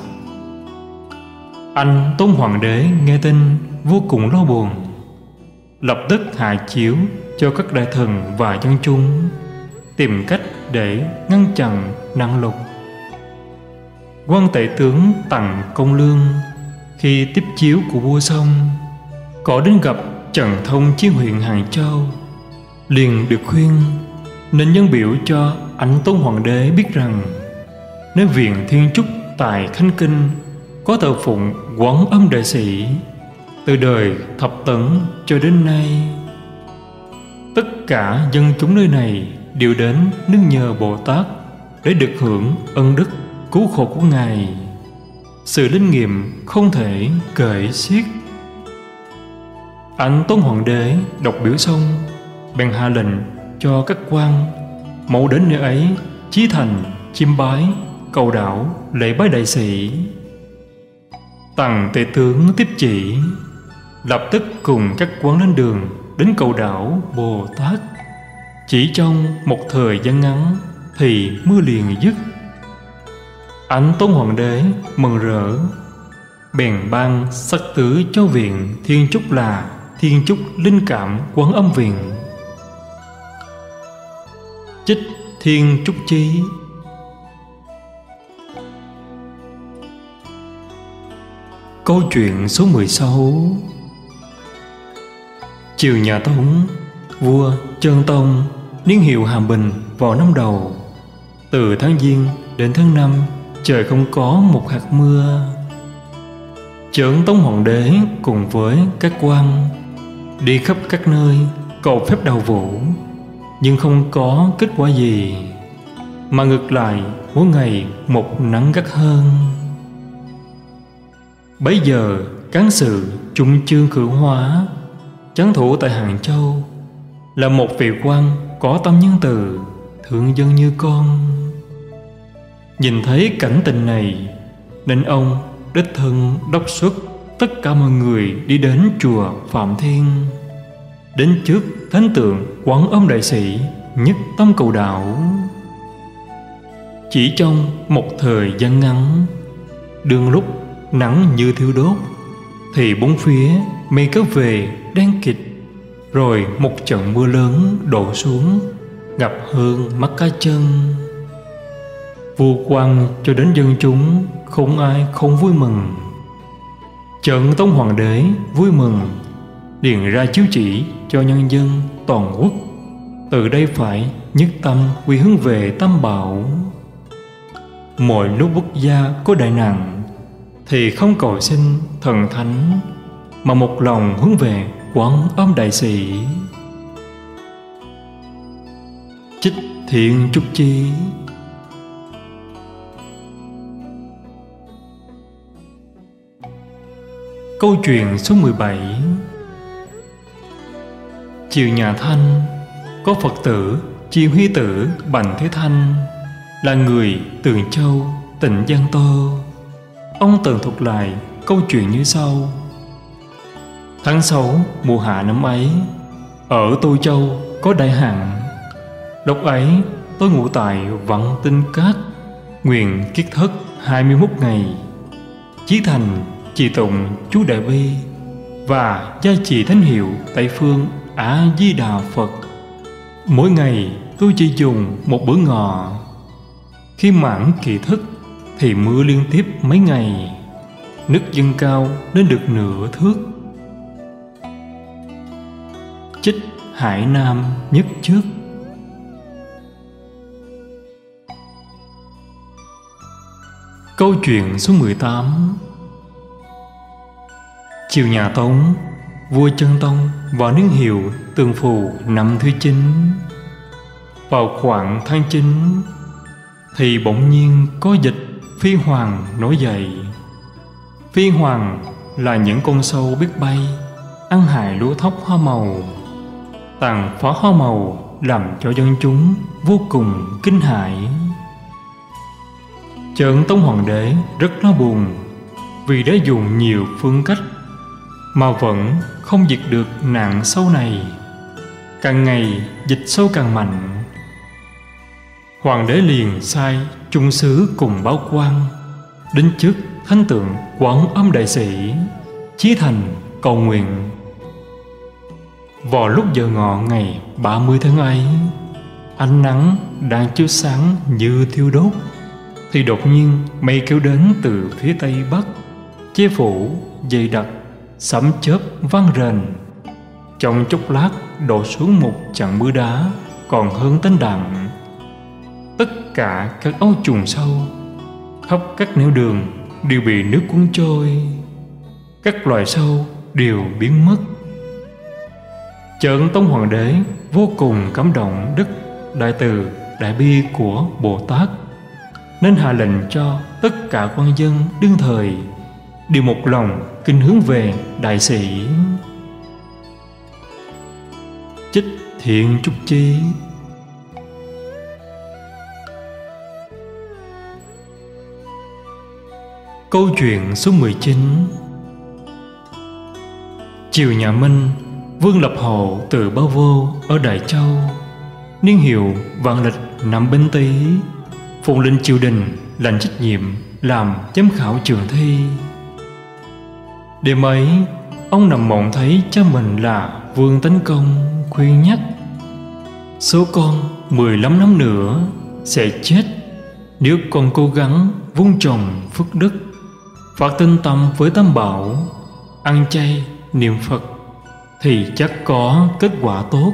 Anh Tôn Hoàng đế nghe tin vô cùng lo buồn, lập tức hạ chiếu cho các đại thần và dân chúng tìm cách để ngăn chặn nạn lụt. Quan tể tướng Tằng Công Lương khi tiếp chiếu của vua xong, có đến gặp Trần Thông chí huyện Hàng Châu, liền được khuyên nên nhân biểu cho anh Tôn Hoàng đế biết rằng nếu viện Thiên Trúc tại Khánh Kinh có thờ phụng Quán Âm đại sĩ từ đời thập tấn cho đến nay, tất cả dân chúng nơi này đều đến nương nhờ Bồ Tát để được hưởng ân đức cứu khổ của Ngài. Sự linh nghiệm không thể kể xiết. Anh Tôn Hoàng đế đọc biểu xong, bèn hạ lệnh cho các quan mẫu đến nơi ấy chí thành chiêm bái cầu đảo lễ bái đại sĩ. Tằng tể tướng tiếp chỉ, lập tức cùng các quan lên đường đến cầu đảo Bồ Tát. Chỉ trong một thời gian ngắn thì mưa liền dứt. Anh Tôn Hoàng đế mừng rỡ, bèn ban sắc tử cho viện Thiên Trúc là Thiên Trúc Linh Cảm Quán Âm Viện. Trích Thiên Trúc Chí. Câu chuyện số mười sáu. Triều nhà Tống, vua Trân Tông niên hiệu Hàm Bình vào năm đầu. Từ tháng Giêng đến tháng năm, trời không có một hạt mưa. Trấn Tống Hoàng đế cùng với các quan đi khắp các nơi cầu phép đào vũ, nhưng không có kết quả gì, mà ngược lại mỗi ngày một nắng gắt hơn. Bấy giờ cán sự Trung Chương Khử Hóa, trấn thủ tại Hàng Châu, là một vị quan có tâm nhân từ, thương dân như con. Nhìn thấy cảnh tình này nên ông đích thân đốc xuất tất cả mọi người đi đến chùa Phạm Thiên, đến trước thánh tượng Quán Âm đại sĩ, nhất tâm cầu đạo. Chỉ trong một thời gian ngắn, đương lúc nắng như thiêu đốt thì bốn phía mây kéo về đen kịt, rồi một trận mưa lớn đổ xuống, ngập hơn mắt cá chân. Vua quan cho đến dân chúng không ai không vui mừng. Trấn Tống Hoàng đế vui mừng, liền ra chiếu chỉ cho nhân dân toàn quốc từ đây phải nhất tâm quy hướng về Tam Bảo. Mọi lúc quốc gia có đại nạn thì không cầu xin thần thánh, mà một lòng hướng về Quán Âm đại sĩ. Trích Thiên Trúc Chí. Câu chuyện số mười bảy. Triều nhà Thanh, có Phật tử Chi Huy Tử Bành Thế Thanh, là người Tường Châu, tỉnh Giang Tô. ông tường thuật lại câu chuyện như sau. Tháng sáu mùa hạ năm ấy, ở Tô Châu có đại hạn. Lúc ấy tôi ngủ tại Vận Tinh Cát, nguyện kiết thất hai mươi mốt ngày, chí thành trì tụng chú Đại Bi và gia trì thánh hiệu Tây Phương A Di Đà Phật. Mỗi ngày tôi chỉ dùng một bữa ngọ. Khi mãn kỳ thức thì mưa liên tiếp mấy ngày, nước dâng cao lên được nửa thước. Trích Hải Nam Nhất Trước. Câu chuyện số mười tám. Triều nhà Tống, vua Chân Tông và niên hiệu Tường Phù năm thứ chín. Vào khoảng tháng chín thì bỗng nhiên có dịch phi hoàng nổi dậy. Phi hoàng là những con sâu biết bay, ăn hại lúa thóc hoa màu, tàn phá hoa màu, làm cho dân chúng vô cùng kinh hãi. Trấn Tống Hoàng đế rất lo buồn vì đã dùng nhiều phương cách mà vẫn không diệt được nạn sâu này. Càng ngày dịch sâu càng mạnh. Hoàng đế liền sai trung sứ cùng báo quan đến trước thánh tượng Quán Âm Đại Sĩ, chí thành cầu nguyện. Vào lúc giờ ngọ ngày ba mươi tháng ấy, ánh nắng đang chiếu sáng như thiêu đốt, thì đột nhiên mây kéo đến từ phía tây bắc, che phủ dày đặc, sấm chớp vang rền. Trong chốc lát đổ xuống một trận mưa đá còn hơn tên đạn. Tất cả các ấu trùng sâu khắp các nẻo đường đều bị nước cuốn trôi. Các loài sâu đều biến mất. Trấn Tống Hoàng đế vô cùng cảm động đức đại từ đại bi của Bồ Tát, nên hạ lệnh cho tất cả quan dân đương thời đều một lòng kinh hướng về đại sĩ. Trích Thiện Trúc Chi. Câu chuyện số mười chín. Triều nhà Minh, Vương Lập Hộ từ Bao Vô ở Đại Châu, niên hiệu vạn lịch năm Bính Tý, phụng lệnh triều đình lãnh trách nhiệm làm giám khảo trường thi. Đêm ấy, ông nằm mộng thấy cha mình là Vương Tánh Công khuyên nhắc: số con mười lăm năm nữa sẽ chết nếu con cố gắng vun trồng phước đức, phát tinh tâm với Tam Bảo, ăn chay niệm Phật, thì chắc có kết quả tốt.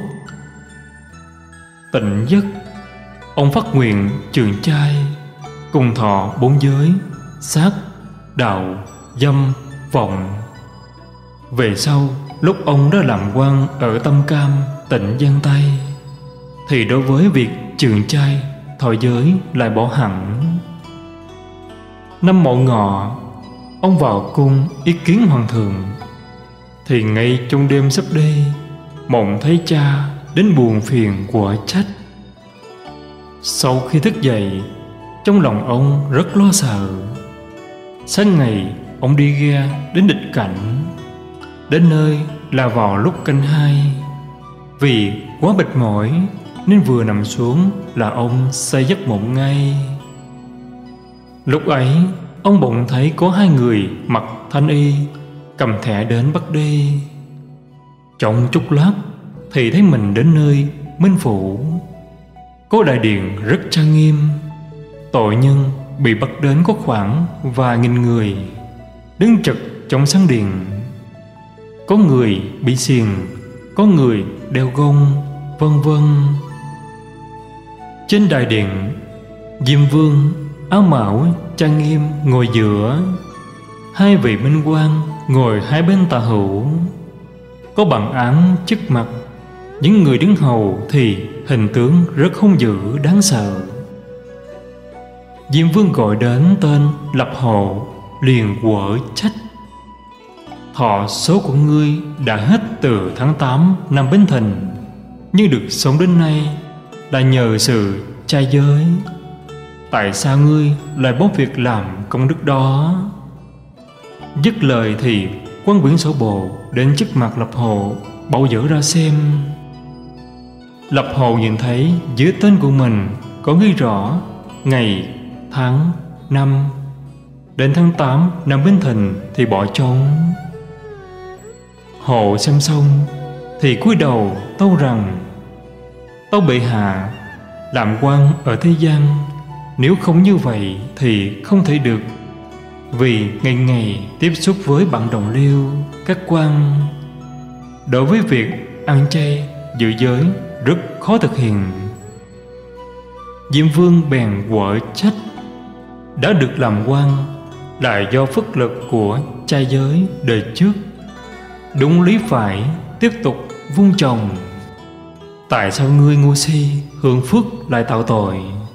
Tỉnh giấc, ông phát nguyện trường trai, cùng thọ bốn giới: sát, đạo, dâm, vọng. Về sau, lúc ông đã làm quan ở Tâm Cam, tỉnh Giang Tây, thì đối với việc trường trai, thọ giới lại bỏ hẳn. Năm Mậu Ngọ, ông vào cung ý kiến hoàng thượng, thì ngay trong đêm sắp đi, mộng thấy cha đến buồn phiền của trách. Sau khi thức dậy, trong lòng ông rất lo sợ. Sáng ngày, ông đi ghe đến địch cảnh. Đến nơi là vào lúc canh hai. Vì quá mệt mỏi nên vừa nằm xuống là ông say giấc mộng ngay. Lúc ấy, ông bỗng thấy có hai người mặc thanh y cầm thẻ đến bắt đi. Trong chốc lát thì thấy mình đến nơi Minh Phủ. Có đại điện rất trang nghiêm. Tội nhân bị bắt đến có khoảng vài nghìn người, đứng trực trong sáng điện. Có người bị xiềng, có người đeo gông, vân vân. Trên đại điện, Diêm Vương áo mão trang nghiêm ngồi giữa, hai vị minh quan ngồi hai bên tả hữu. Có bản án trước mặt, những người đứng hầu thì hình tướng rất hung dữ đáng sợ. Diêm Vương gọi đến tên Lập Hộ, liền quở trách: thọ số của ngươi đã hết từ tháng tám năm Bính Thìn, nhưng được sống đến nay là nhờ sự trai giới. Tại sao ngươi lại bỏ việc làm công đức đó? Dứt lời thì quăng quyển sổ bộ đến trước mặt Lập Hộ, bảo dở ra xem. Lập Hộ nhìn thấy dưới tên của mình có ghi rõ ngày, tháng, năm. Đến tháng tám năm Bính Thìn thì bỏ trốn. Hộ xem xong thì cúi đầu tâu rằng: tâu bệ hạ, làm quan ở thế gian, nếu không như vậy thì không thể được. Vì ngày ngày tiếp xúc với bạn đồng liêu, các quan, đối với việc ăn chay, giữ giới rất khó thực hiện. Diêm Vương bèn quở trách: đã được làm quan là do phước lực của trai giới đời trước, đúng lý phải tiếp tục vun trồng. Tại sao ngươi ngu si hưởng phước lại tạo tội?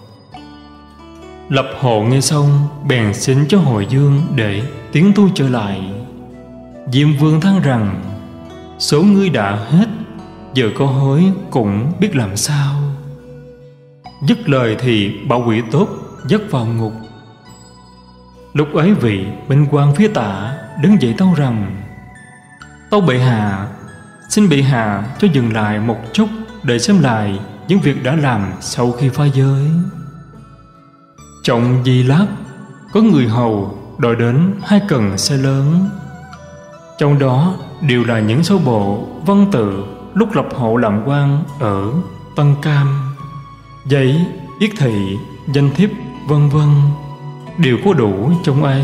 Lập Hộ nghe xong bèn xin cho Hồi Dương để tiến tu trở lại. Diêm Vương than rằng: số ngươi đã hết, giờ có hối cũng biết làm sao. Dứt lời thì bảo quỷ tốt dắt vào ngục. Lúc ấy vị binh quan phía tả đứng dậy tâu rằng: tâu bệ hạ, xin bệ hạ cho dừng lại một chút để xem lại những việc đã làm sau khi phá giới. Trong giây lát, có người hầu đòi đến hai cần xe lớn, trong đó đều là những số bộ văn tự lúc Lập Hộ làm quan ở Tân Cam, giấy yết thị, danh thiếp vân vân, đều có đủ trong ấy.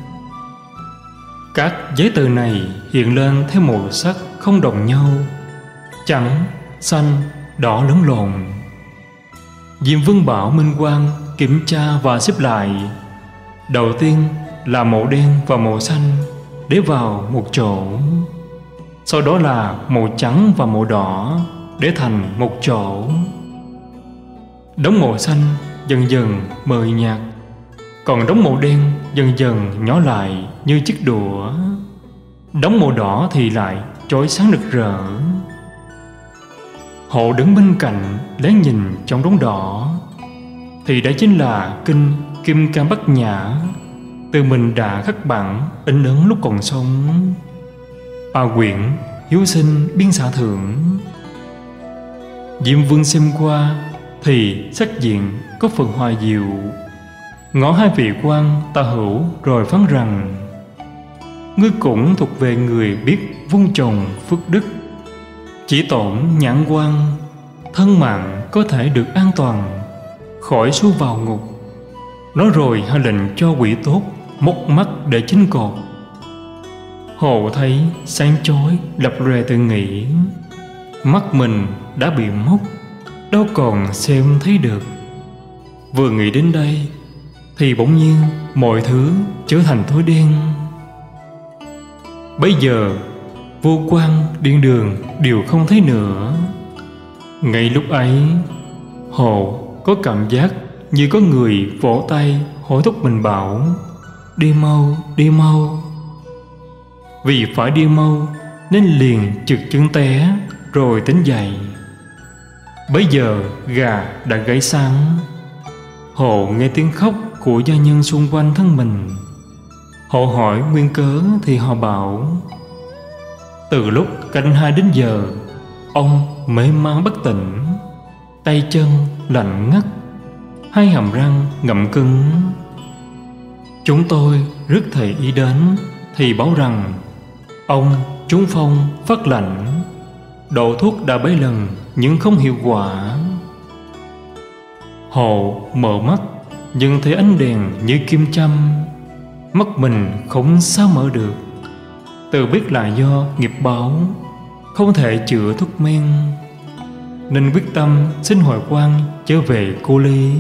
Các giấy tờ này hiện lên theo màu sắc không đồng nhau, trắng, xanh, đỏ lẫn lộn. Diêm Vương bảo Minh Quang kiểm tra và xếp lại. Đầu tiên là màu đen và màu xanh để vào một chỗ, sau đó là màu trắng và màu đỏ để thành một chỗ. Đống màu xanh dần dần mờ nhạt, còn đống màu đen dần dần nhỏ lại như chiếc đũa. Đống màu đỏ thì lại chói sáng rực rỡ. Hộ đứng bên cạnh lén nhìn trong đống đỏ thì đó chính là kinh Kim Cang Bát Nhã, từ mình đã khắc bản in ấn lúc còn sống. A quyển hiếu sinh biên xạ thượng. Diêm Vương xem qua thì sắc diện có phần hòa diệu, ngõ hai vị quan tà hữu rồi phán rằng: ngươi cũng thuộc về người biết vun trồng phước đức, chỉ tổn nhãn quan, thân mạng có thể được an toàn, khỏi xu vào ngục. Nói rồi hạ lệnh cho quỷ tốt móc mắt để chính cột. Hộ thấy sáng chói lập lòe tự nghĩ, mắt mình đã bị móc, đâu còn xem thấy được. Vừa nghĩ đến đây thì bỗng nhiên mọi thứ trở thành tối đen. Bây giờ vô quan điện đường đều không thấy nữa. Ngay lúc ấy, Hộ có cảm giác như có người vỗ tay hối thúc mình bảo: đi mau, đi mau. Vì phải đi mau nên liền trượt chân té rồi tỉnh dậy. Bấy giờ gà đã gáy sáng. Hộ nghe tiếng khóc của gia nhân xung quanh thân mình. Hộ hỏi nguyên cớ thì họ bảo: từ lúc canh hai đến giờ, ông mê man bất tỉnh, tay chân lạnh ngắt, hai hàm răng ngậm cứng. Chúng tôi rước thầy y đến thì báo rằng ông trúng phong phát lạnh, độ thuốc đã bấy lần nhưng không hiệu quả. Hộ mở mắt nhưng thấy ánh đèn như kim châm, mắt mình không sao mở được. Tự biết là do nghiệp báo, không thể chữa thuốc men, nên quyết tâm xin hồi quan trở về Cô Ly.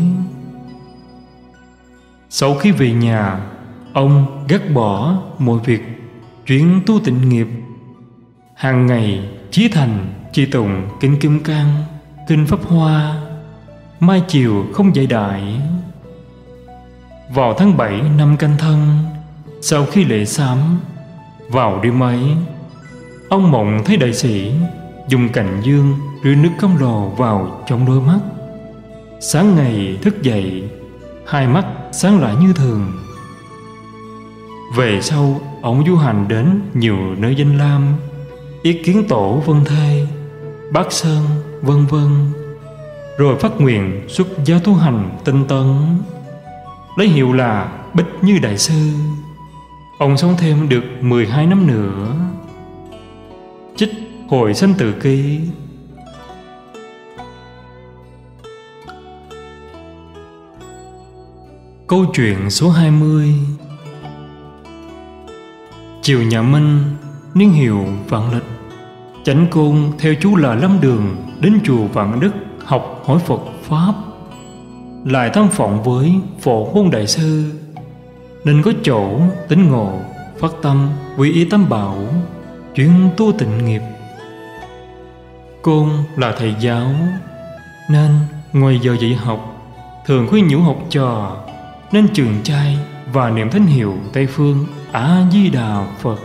Sau khi về nhà, ông gác bỏ mọi việc chuyến tu tịnh nghiệp, hàng ngày chí thành chi tụng kinh Kim Cang, kinh Pháp Hoa, mai chiều không dậy đại. Vào tháng bảy năm Canh Thân, sau khi lễ sám, vào đêm ấy, ông mộng thấy đại sĩ dùng cành dương rưới nước cam lồ vào trong đôi mắt. Sáng ngày thức dậy, hai mắt sáng lại như thường. Về sau ông du hành đến nhiều nơi danh lam, ý kiến tổ Vân Thê, Bát Sơn, vân vân, rồi phát nguyện xuất gia tu hành tinh tấn, lấy hiệu là Bích Như Đại Sư. Ông sống thêm được mười hai năm nữa. Trích Hồi Sanh Tử Ký. Câu chuyện số hai mươi. Triều nhà Minh, niên hiệu Vạn Lịch, Chánh Côn theo chú là Lâm Đường đến chùa Vạn Đức học hỏi Phật Pháp, lại tham phỏng với Phổ Môn Đại Sư, nên có chỗ tính ngộ, phát tâm quy y Tam Bảo, chuyên tu tịnh nghiệp. Côn là thầy giáo, nên ngoài giờ dạy học thường khuyên nhủ học trò nên trường trai và niệm thánh hiệu Tây Phương A Di Đà Phật.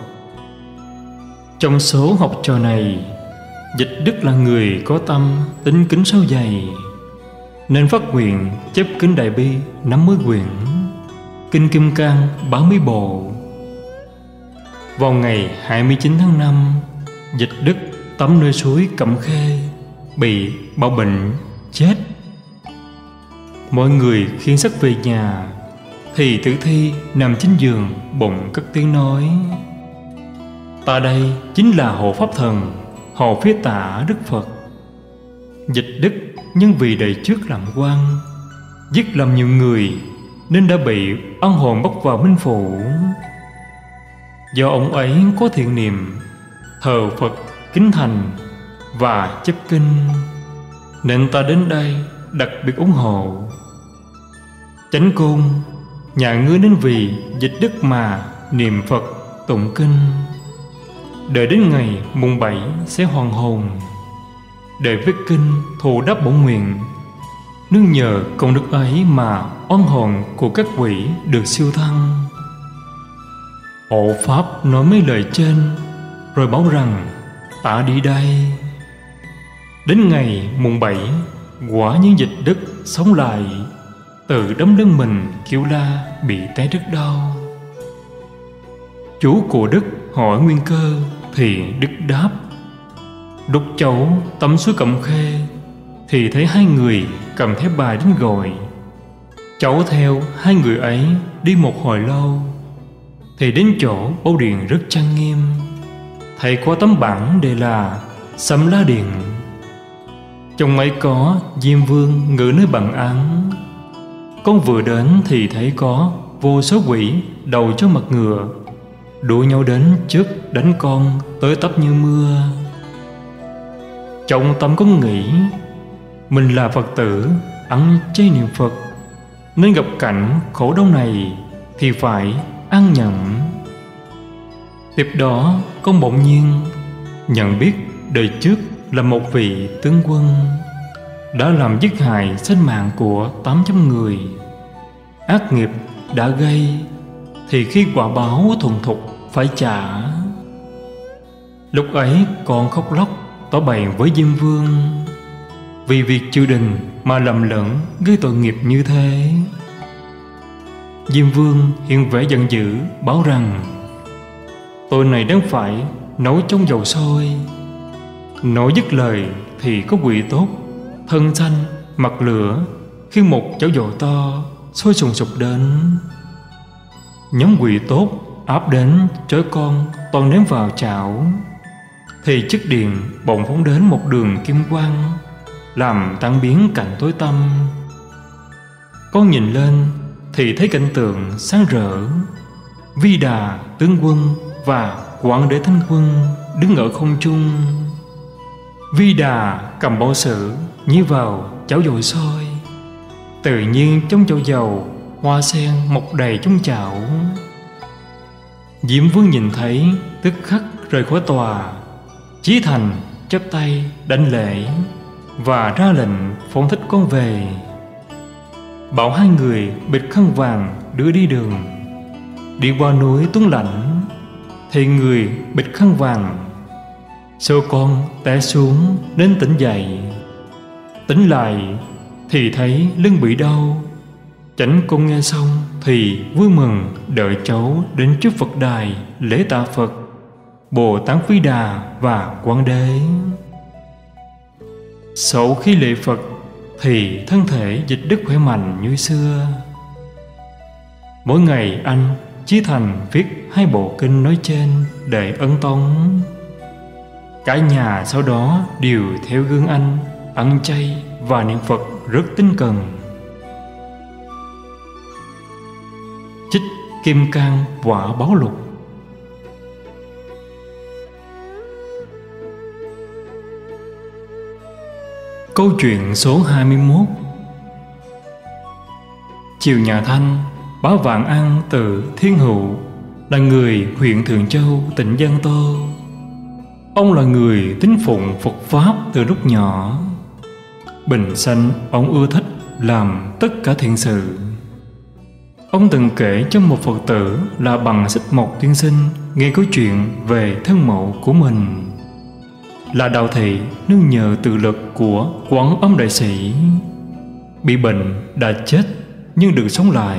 Trong số học trò này, Dịch Đức là người có tâm tính kính sâu dày, nên phát nguyện chép kinh Đại Bi năm mươi quyển, kinh Kim Cang ba mươi bộ. Vào ngày hai mươi chín tháng năm, Dịch Đức tắm nơi suối Cẩm Khê, bị bạo bệnh chết. Mọi người khiêng xác về nhà, thì tử thi nằm trên giường bỗng cất tiếng nói: "Ta đây chính là Hộ Pháp Thần, Hộ Phía Tả Đức Phật." Dịch Đức nhưng vì đời trước làm quan, giết làm nhiều người, nên đã bị oan hồn bắt vào Minh Phủ. Do ông ấy có thiện niệm, thờ Phật kính thành và chép kinh, nên ta đến đây đặc biệt ủng hộ. Chánh Côn, nhà ngươi nên vì Dịch Đức mà niệm Phật tụng kinh, đợi đến ngày mùng bảy sẽ hoàn hồn, để viết kinh thù đáp bổn nguyện. Nương nhờ công đức ấy mà oan hồn của các quỷ được siêu thăng. Hộ Pháp nói mấy lời trên, rồi bảo rằng ta đi đây. Đến ngày mùng bảy, quả nhiên Dịch Đức sống lại, tự đấm lưng mình kêu la bị té rất đau. Chú của Đức hỏi nguyên cơ, thì Đức đáp: "Đúc cháu tắm suối Cẩm Khê, thì thấy hai người cầm thép bài đến gọi. Cháu theo hai người ấy đi một hồi lâu, thì đến chỗ báu điện rất trang nghiêm, thấy có tấm bảng đề là Sâm La Điện. Trong ấy có Diêm Vương ngự nơi bằng án. Con vừa đến thì thấy có vô số quỷ đầu cho mặt ngựa, đua nhau đến trước đánh con tới tấp như mưa. Trong tâm con nghĩ, mình là Phật tử ăn chay niệm Phật, nên gặp cảnh khổ đau này thì phải ăn nhận. Tiếp đó con bỗng nhiên nhận biết đời trước là một vị tướng quân, đã làm giết hại sinh mạng của tám trăm người. Ác nghiệp đã gây, thì khi quả báo thuần thục phải trả. Lúc ấy còn khóc lóc tỏ bày với Diêm Vương, vì việc triều đình mà lầm lẫn gây tội nghiệp như thế. Diêm Vương hiện vẻ giận dữ báo rằng: "Tội này đáng phải nấu trong dầu sôi." Nói dứt lời thì có quỷ tốt, thân xanh mặt lửa, khi một chảo dầu to sôi sùng sục đến. Nhóm quỷ tốt áp đến chói con toàn ném vào chảo, thì chiếc điện bỗng phóng đến một đường kim quang, làm tan biến cảnh tối tăm. Con nhìn lên thì thấy cảnh tượng sáng rỡ. Vi Đà tướng quân và Quảng Đế Thánh Quân đứng ở không trung. Vi Đà cầm bao sử nhí vào chảo dầu sôi, tự nhiên trong chảo dầu hoa sen mọc đầy trong chảo. Diêm Vương nhìn thấy tức khắc rời khỏi tòa, chí thành chắp tay đảnh lễ và ra lệnh phóng thích con về, bảo hai người bịt khăn vàng đưa đi đường. Đi qua núi Tuấn Lãnh, thì người bịt khăn vàng sâu con té xuống nên tỉnh dậy. Tỉnh lại thì thấy lưng bị đau, Chánh Công nghe xong thì vui mừng, đợi cháu đến trước Phật đài lễ tạ Phật, Bồ Tát Vĩ Đà và Quán Đế. Sau khi lễ Phật thì thân thể dịch đức khỏe mạnh như xưa. Mỗi ngày anh Chí Thành viết hai bộ kinh nói trên để ân tống. Cả nhà sau đó đều theo gương anh, ăn chay và niệm Phật rất tinh cần. Trích Kim Cang Quả Báo Lục. Câu chuyện số hai mươi mốt. Triều Nhà Thanh, Bá Vạn An từ Thiên Hữu, là người huyện Thường Châu, tỉnh Giang Tô. Ông là người tín phụng Phật Pháp từ lúc nhỏ. Bình sanh ông ưa thích làm tất cả thiện sự. Ông từng kể cho một Phật tử là Bằng Xích Mộc tiên sinh nghe câu chuyện về thân mẫu của mình, là Đào Thị nương nhờ tự lực của Quán Âm Đại Sĩ, bị bệnh đã chết nhưng được sống lại.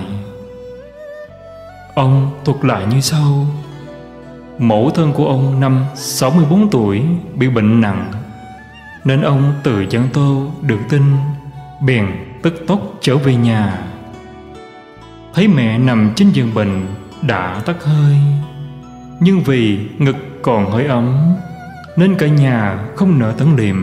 Ông thuật lại như sau: mẫu thân của ông năm sáu mươi bốn tuổi bị bệnh nặng, nên ông từ Giang Tô được tin, bèn tức tốc trở về nhà. Thấy mẹ nằm trên giường bệnh đã tắt hơi, nhưng vì ngực còn hơi ấm nên cả nhà không nỡ tấn liệm.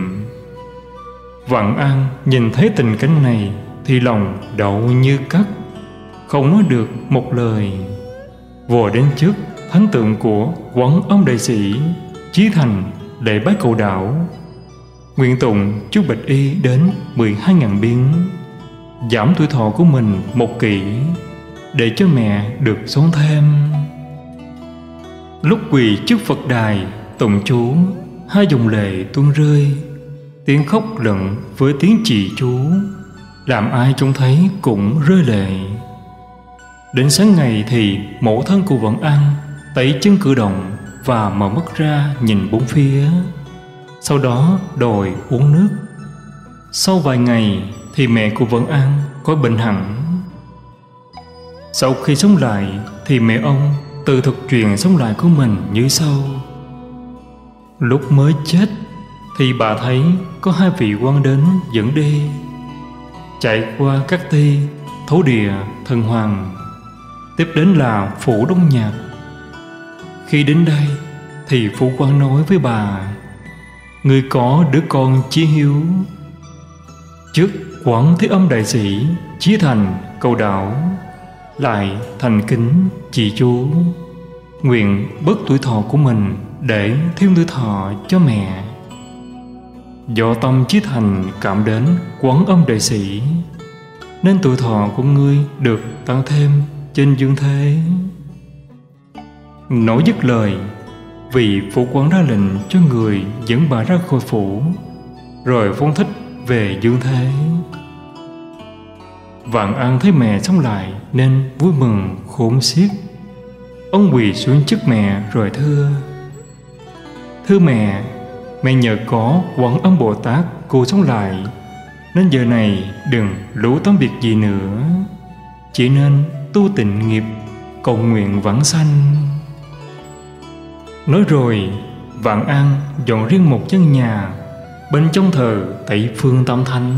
Vạn An nhìn thấy tình cảnh này thì lòng đau như cắt, không nói được một lời. Vội đến trước thánh tượng của Quán Âm Đại Sĩ Chí Thành để bái cầu đạo, nguyện tụng chú Bạch Y đến mười hai ngàn biến, giảm tuổi thọ của mình một kỷ, để cho mẹ được sống thêm. Lúc quỳ trước Phật đài tụng chú, hai dòng lệ tuôn rơi, tiếng khóc lẫn với tiếng trì chú, làm ai trông thấy cũng rơi lệ. Đến sáng ngày thì mẫu thân của Vạn An tẩy chân cử động và mở mắt ra nhìn bốn phía, sau đó đòi uống nước. Sau vài ngày thì mẹ của Vạn An có bệnh hẳn. Sau khi sống lại thì mẹ ông tự thuật chuyện sống lại của mình như sau: lúc mới chết thì bà thấy có hai vị quan đến dẫn đi, chạy qua các ti, thổ địa, thần hoàng, tiếp đến là phủ Đông Nhạc. Khi đến đây thì phủ quan nói với bà: người có đứa con chí hiếu. Trước Quán Thế Âm Đại Sĩ Chí Thành cầu đạo, lại thành kính trì chú, nguyện bớt tuổi thọ của mình để thêm tuổi thọ cho mẹ. Do tâm Chí Thành cảm đến Quán Âm Đại Sĩ, nên tuổi thọ của ngươi được tăng thêm trên dương thế. Nói dứt lời, vị phủ quan ra lệnh cho người dẫn bà ra khỏi phủ, rồi phóng thích về dương thế. Vạn An thấy mẹ sống lại nên vui mừng khôn xiết. Ông quỳ xuống trước mẹ rồi thưa: thưa mẹ, mẹ nhờ có Quán Âm Bồ Tát cô sống lại, nên giờ này đừng lú tóm việc gì nữa, chỉ nên tu tịnh nghiệp, cầu nguyện vãng sanh. Nói rồi Vạn An dọn riêng một căn nhà bên trong thờ Tây Phương Tam Thánh.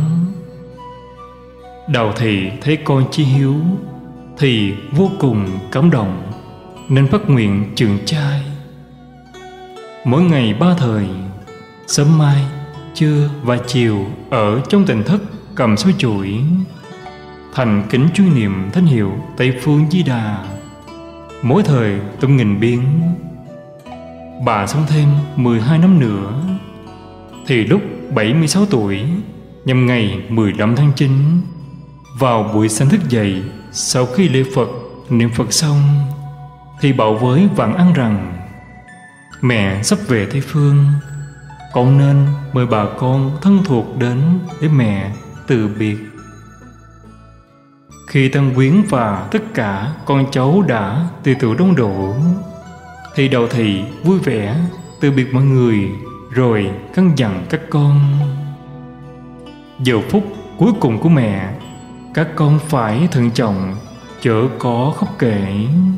Đào Thị thấy con chí hiếu thì vô cùng cảm động, nên phát nguyện trường trai. Mỗi ngày ba thời, sớm mai, trưa và chiều, ở trong tỉnh thất cầm soi chuỗi, thành kính truy niệm thánh hiệu Tây Phương Di Đà, mỗi thời tụng nghìn biến. Bà sống thêm mười hai năm nữa, thì lúc bảy mươi sáu tuổi, nhằm ngày mười lăm tháng chín, vào buổi sáng thức dậy, sau khi lễ Phật, niệm Phật xong, thì bảo với Vạn An rằng: mẹ sắp về Tây Phương, con nên mời bà con thân thuộc đến để mẹ từ biệt. Khi Tân Quyến và tất cả con cháu đã từ từ đông đủ, thì Đào Thị vui vẻ từ biệt mọi người, rồi căn dặn các con: giờ phút cuối cùng của mẹ các con phải thận trọng, chớ có khóc kể.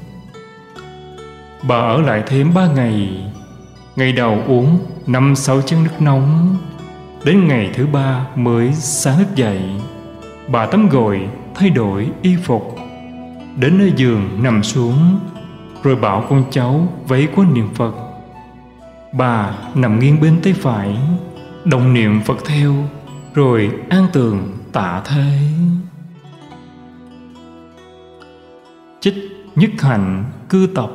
Bà ở lại thêm ba ngày. Ngày đầu uống năm sáu chén nước nóng. Đến ngày thứ ba mới sáng thức dậy. Bà tắm gội, thay đổi y phục, đến nơi giường nằm xuống, rồi bảo con cháu vẫy quên niệm Phật. Bà nằm nghiêng bên tay phải, đồng niệm Phật theo, rồi an tường tạ thế. Trích Nhất Hạnh Cư Tập.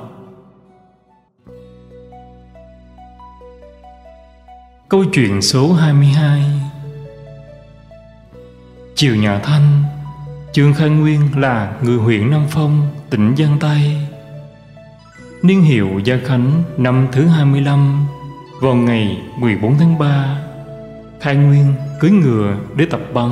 Câu chuyện số hai mươi hai. Chiều nhà Thanh, Trương Khai Nguyên là người huyện Nam Phong, tỉnh Giang Tây. Niên hiệu Gia Khánh năm thứ hai mươi lăm, vào ngày mười bốn tháng ba, Khai Nguyên cưỡi ngựa để tập bắn.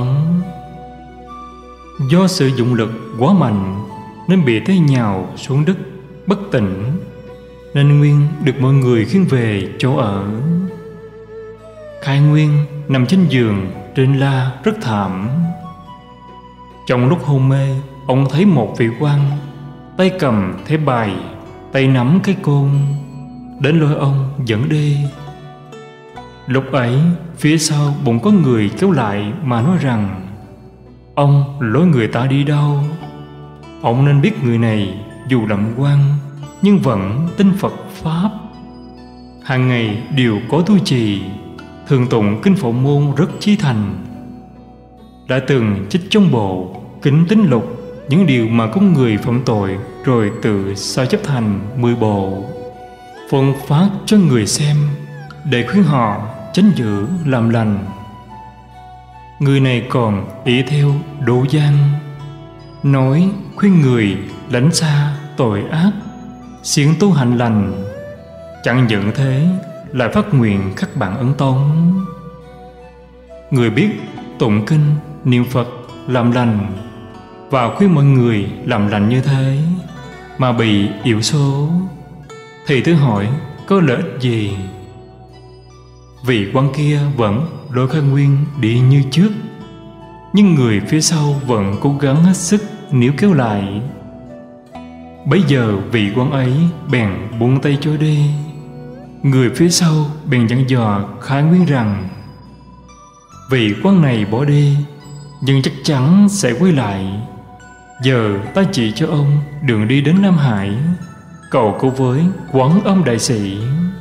Do sử dụng lực quá mạnh nên bị té nhào xuống đất bất tỉnh, nên Nguyên được mọi người khiêng về chỗ ở. Khai Nguyên nằm trên giường trên la rất thảm. Trong lúc hôn mê, ông thấy một vị quan, tay cầm thẻ bài, tay nắm cái côn, đến lôi ông dẫn đi. Lúc ấy, phía sau bỗng có người kéo lại mà nói rằng: ông lối người ta đi đâu? Ông nên biết người này dù đậm quan nhưng vẫn tin Phật Pháp, hàng ngày đều có tu trì, thường tụng kinh Phổ Môn rất chí thành. Đã từng trích trong bộ Kính Tín Lục những điều mà con người phạm tội, rồi tự sao chấp thành mười bộ, phân phát cho người xem để khuyên họ tránh giữ làm lành. Người này còn ý theo độ gian, nói khuyên người lánh xa tội ác, siêng tu hạnh lành. Chẳng những thế, lại phát nguyện khắc bản ấn tống. Người biết tụng kinh, niệm Phật, làm lành, và khuyên mọi người làm lành như thế, mà bị yểu số, thì thử hỏi có lợi ích gì? Vị quan kia vẫn lôi Khai Nguyên đi như trước, nhưng người phía sau vẫn cố gắng hết sức níu kéo lại. Bấy giờ vị quan ấy bèn buông tay trôi đi. Người phía sau bèn dặn dò Khai Nguyên rằng: vị quan này bỏ đi, nhưng chắc chắn sẽ quay lại. Giờ ta chỉ cho ông đường đi đến Nam Hải, cầu cứu với Quán Âm đại sĩ.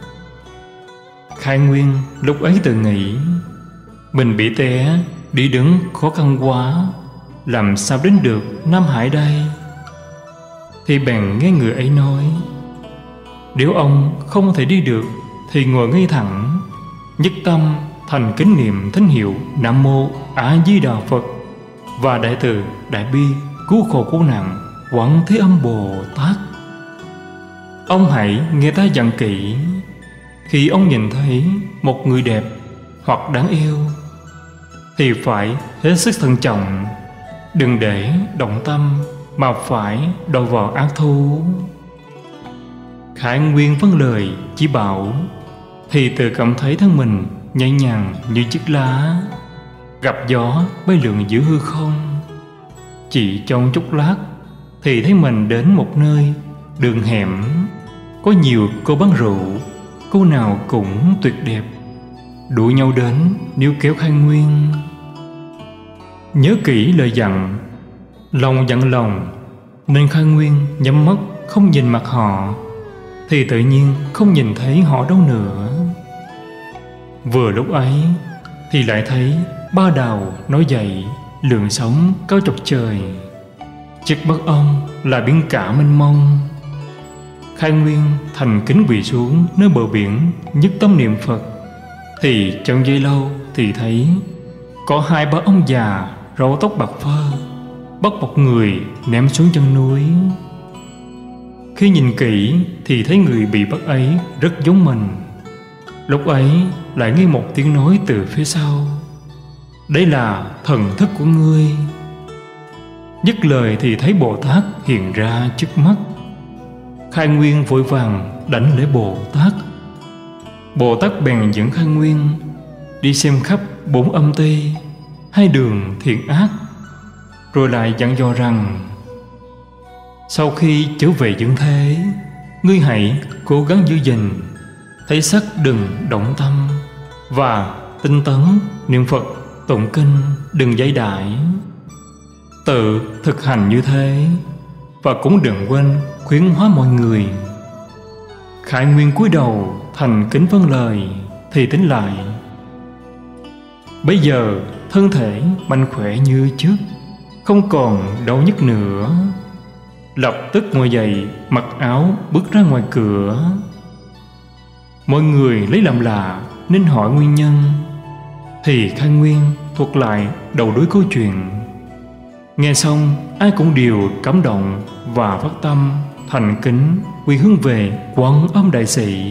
Khai Nguyên lúc ấy tự nghĩ, mình bị té, đi đứng khó khăn quá, làm sao đến được Nam Hải đây? Thì bèn nghe người ấy nói: nếu ông không thể đi được thì ngồi ngay thẳng, nhất tâm thành kính niệm thánh hiệu Nam Mô A Di Đà Phật và đại từ đại bi cứu khổ cứu nạn Quán Thế Âm Bồ Tát. Ông hãy nghe ta dặn kỹ. Khi ông nhìn thấy một người đẹp hoặc đáng yêu thì phải hết sức thận trọng, đừng để động tâm mà phải đầu vào ác thú. Khai Nguyên vâng lời chỉ bảo, thì tự cảm thấy thân mình nhẹ nhàng như chiếc lá gặp gió bay lượn giữa hư không. Chỉ trong chốc lát thì thấy mình đến một nơi đường hẻm, có nhiều cô bán rượu, cô nào cũng tuyệt đẹp, đua nhau đến níu kéo Khai Nguyên. Nhớ kỹ lời dặn, lòng dặn lòng, nên Khai Nguyên nhắm mắt không nhìn mặt họ, thì tự nhiên không nhìn thấy họ đâu nữa. Vừa lúc ấy thì lại thấy ba đào nói dậy lượn sóng cao chọc trời, trước mắt ông là biển cả mênh mông. Khai Nguyên thành kính quỳ xuống nơi bờ biển, nhất tâm niệm Phật. Thì trong giây lâu thì thấy có hai ba ông già râu tóc bạc phơ bắt một người ném xuống chân núi. Khi nhìn kỹ thì thấy người bị bắt ấy rất giống mình. Lúc ấy lại nghe một tiếng nói từ phía sau: đây là thần thức của ngươi. Dứt lời thì thấy Bồ Tát hiện ra trước mắt. Khai Nguyên vội vàng đảnh lễ Bồ Tát. Bồ Tát bèn dẫn Khai Nguyên đi xem khắp bốn âm ty, hai đường thiện ác, rồi lại dặn dò rằng: sau khi trở về dương thế, ngươi hãy cố gắng giữ gìn thấy sắc, đừng động tâm, và tinh tấn niệm Phật tụng kinh, đừng giấy đại. Tự thực hành như thế, và cũng đừng quên khuyến hóa mọi người. Khải Nguyên cúi đầu thành kính vâng lời, thì tính lại: bây giờ thân thể mạnh khỏe như trước, không còn đau nhức nữa. Lập tức ngồi dậy, mặc áo bước ra ngoài cửa. Mọi người lấy làm lạ nên hỏi nguyên nhân, thì Khai Nguyên thuật lại đầu đuôi câu chuyện. Nghe xong ai cũng đều cảm động và phát tâm thành kính quy hướng về Quan Âm Đại Sĩ.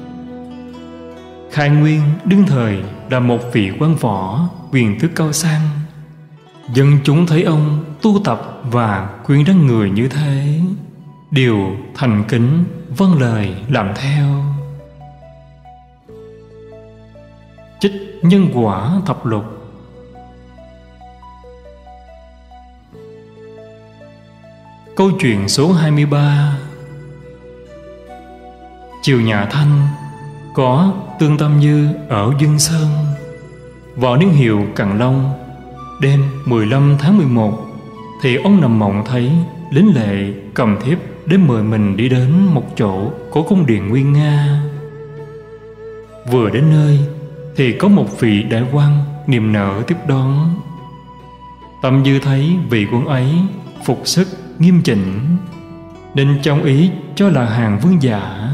Khai Nguyên đương thời là một vị quan võ quyền tước cao sang. Dân chúng thấy ông tu tập và khuyên đám người như thế, đều thành kính vâng lời làm theo. Trích Nhân Quả Thập Lục. Câu chuyện số hai mươi ba. Triều nhà Thanh có Tương Tâm Như ở Dương Sơn. Vào niên hiệu Càn Long, đêm mười lăm tháng mười một, thì ông nằm mộng thấy lính lệ cầm thiếp đến mời mình đi đến một chỗ có cung điện nguy nga. Vừa đến nơi thì có một vị đại quan niềm nở tiếp đón. Tâm Dư thấy vị quân ấy phục sức nghiêm chỉnh, nên trong ý cho là hàng vương giả.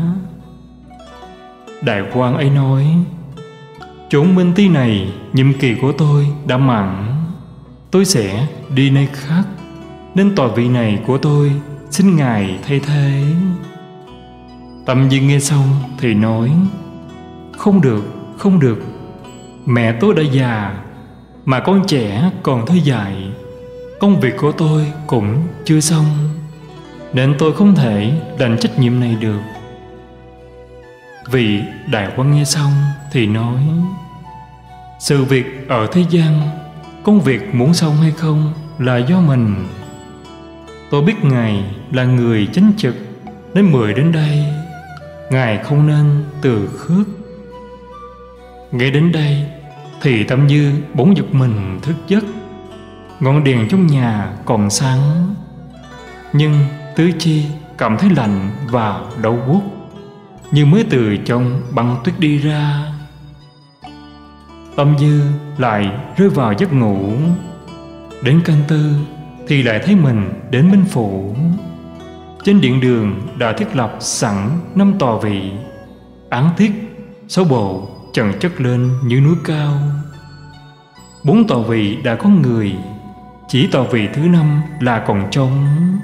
Đại quan ấy nói: chốn Minh Ti này nhiệm kỳ của tôi đã mãn, tôi sẽ đi nơi khác, nên tòa vị này của tôi xin ngài thay thế. Tâm Dư nghe xong thì nói: không được, không được. Mẹ tôi đã già, mà con trẻ còn thơ dại. Công việc của tôi cũng chưa xong, nên tôi không thể đành trách nhiệm này được. Vị đại quan nghe xong thì nói: sự việc ở thế gian, công việc muốn xong hay không là do mình. Tôi biết ngài là người chánh trực nên mời đến đây, ngài không nên từ khước. Nghe đến đây thì Tâm Dư bỗng giật mình thức giấc. Ngọn đèn trong nhà còn sáng, nhưng tứ chi cảm thấy lạnh và đau buốt, như mới từ trong băng tuyết đi ra. Tâm Dư lại rơi vào giấc ngủ. Đến canh tư thì lại thấy mình đến Minh Phủ. Trên điện đường đã thiết lập sẵn năm tòa vị, án tiết sáu bộ chồng chất lên như núi cao. Bốn tòa vị đã có người, chỉ tòa vị thứ năm là còn trống.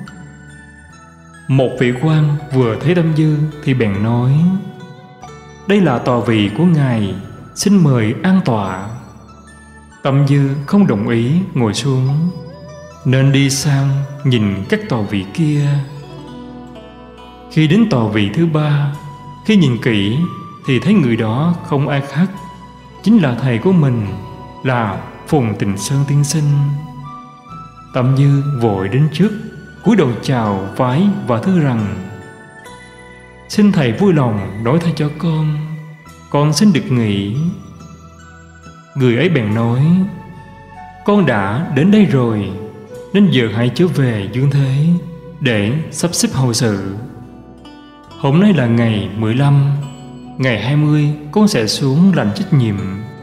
Một vị quan vừa thấy Tâm Dư thì bèn nói: đây là tòa vị của ngài, xin mời an tọa. Tâm Dư không đồng ý ngồi xuống, nên đi sang nhìn các tòa vị kia. Khi đến tòa vị thứ ba, khi nhìn kỹ thì thấy người đó không ai khác, chính là thầy của mình, là Phùng Tình Sơn tiên sinh. Tâm Dư vội đến trước, cúi đầu chào vái và thưa rằng: xin thầy vui lòng nói thay cho con, con xin được nghỉ. Người ấy bèn nói: con đã đến đây rồi, nên giờ hãy trở về dương thế để sắp xếp hậu sự. Hôm nay là ngày mười lăm, ngày hai mươi con sẽ xuống làm trách nhiệm.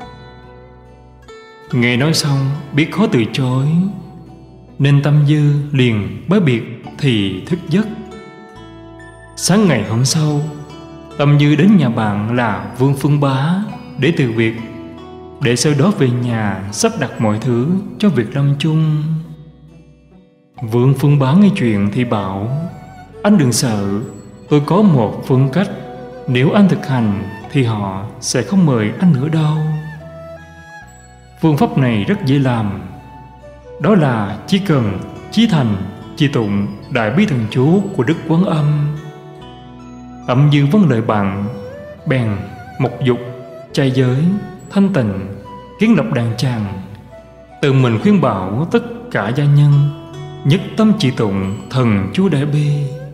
Nghe nói xong biết khó từ chối, nên Tâm Dư liền bái biệt thì thức giấc. Sáng ngày hôm sau, Tâm Dư đến nhà bạn là Vương Phương Bá để từ biệt, để sau đó về nhà sắp đặt mọi thứ cho việc lâm chung. Vương Phương Bá nghe chuyện thì bảo: anh đừng sợ, tôi có một phương cách, nếu anh thực hành thì họ sẽ không mời anh nữa đâu. Phương pháp này rất dễ làm, đó là chỉ cần chí thành chi tụng đại bi thần chú của Đức Quán Âm. Tâm Dư vâng lời bạn, bèn mộc dục, trai giới, thanh tịnh, kiến lập đàn tràng, tự mình khuyên bảo tất cả gia nhân nhất tâm chỉ tụng thần chú Đại Bi.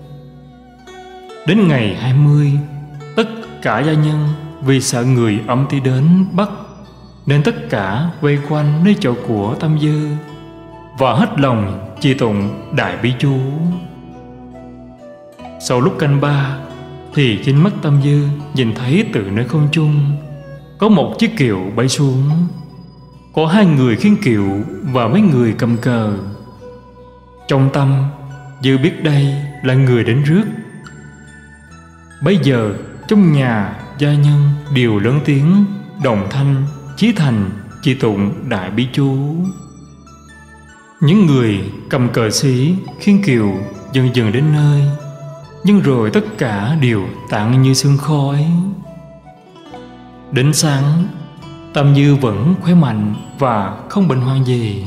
Đến ngày hai mươi, tất cả gia nhân vì sợ người âm ti đến bắt, nên tất cả vây quanh nơi chỗ của Tam Dư và hết lòng chỉ tụng Đại Bi chú. Sau lúc canh ba thì trên mắt Tam Dư nhìn thấy từ nơi không trung có một chiếc kiệu bay xuống, có hai người khiêng kiệu và mấy người cầm cờ. Trong tâm Dư biết đây là người đến rước. Bây giờ trong nhà gia nhân đều lớn tiếng đồng thanh chí thành chỉ tụng Đại Bi chú. Những người cầm cờ sĩ khiêng kiệu dần dần đến nơi, nhưng rồi tất cả đều tản như sương khói. Đến sáng, Tam Dư vẫn khỏe mạnh và không bệnh hoạn gì.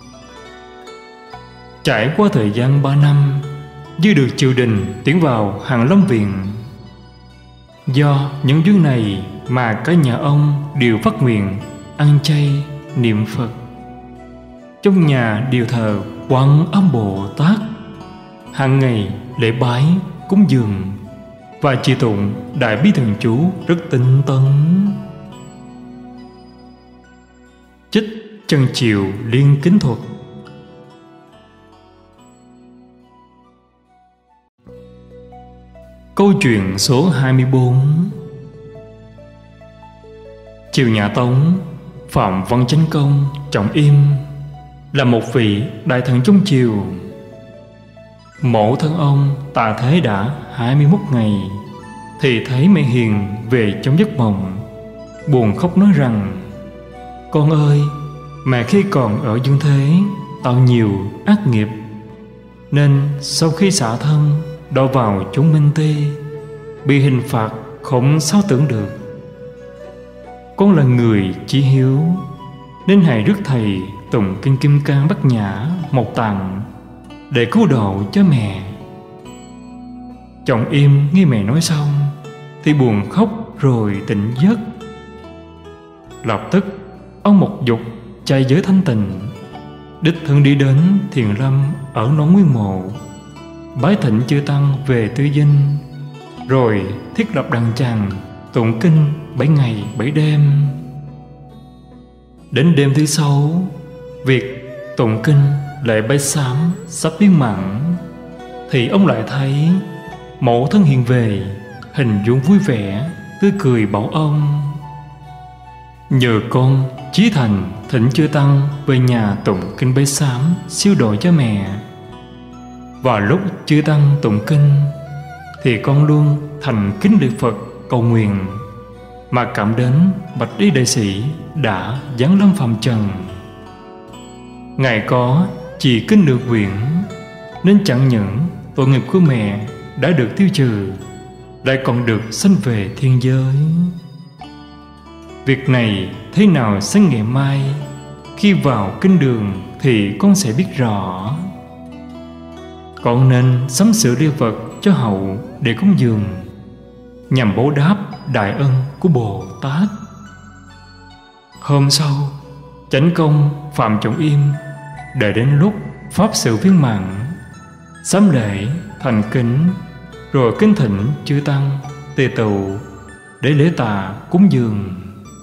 Trải qua thời gian ba năm, Dư được triều đình tuyển vào Hàn Lâm Viện. Do những duyên này mà cả nhà ông đều phát nguyện ăn chay niệm Phật. Trong nhà đều thờ Quan Âm Bồ Tát, hàng ngày lễ bái cúng dường và chỉ tụng Đại Bi thần chú rất tinh tấn. Trích Chân Chiều Liên Kính Thuật. Câu chuyện số hai mươi bốn. Triều nhà Tống, Phạm Văn Chánh Công Trọng Im là một vị đại thần trong triều. Mẫu thân ông tạ thế đã hai mươi mốt ngày thì thấy mẹ hiền về trong giấc mộng, buồn khóc nói rằng: "Con ơi, mẹ khi còn ở dương thế tạo nhiều ác nghiệp, nên sau khi xả thân đọa vào chốn minh ti, bị hình phạt không sao tưởng được. Con là người chí hiếu, nên hãy rước thầy tụng kinh Kim Cang Bát Nhã một tạng để cứu độ cho mẹ." Chồng Im nghe mẹ nói xong thì buồn khóc rồi tỉnh giấc. Lập tức ông Mộc Dục trai giới thanh tịnh đích thân đi đến thiền lâm ở Nón Nguyên Mộ, bái thỉnh chư tăng về tư dinh, rồi thiết lập đàn tràng tụng kinh bảy ngày bảy đêm. Đến đêm thứ sáu, việc tụng kinh lễ bái sám sắp viên mãn, thì ông lại thấy mẫu thân hiện về, hình dung vui vẻ tươi cười bảo ông: "Nhờ con chí thành thỉnh chư tăng về nhà tụng kinh bái sám siêu độ cho mẹ. Và lúc chư tăng tụng kinh thì con luôn thành kính lạy Phật cầu nguyện, mà cảm đến bạch y đại sĩ đã giáng lâm phàm trần. Ngài có chỉ kinh được nguyện, nên chẳng những tội nghiệp của mẹ đã được tiêu trừ, lại còn được sanh về thiên giới. Việc này thế nào sang ngày mai, khi vào kinh đường thì con sẽ biết rõ. Con nên sắm sửa lễ vật cho hậu để cúng dường, nhằm bố đáp đại ân của Bồ Tát." Hôm sau, Chánh Công Phạm Trọng Im đợi đến lúc pháp sự viên mãn, sám lễ thành kính, rồi kính thỉnh chư tăng tề tựu để lễ tạ cúng dường.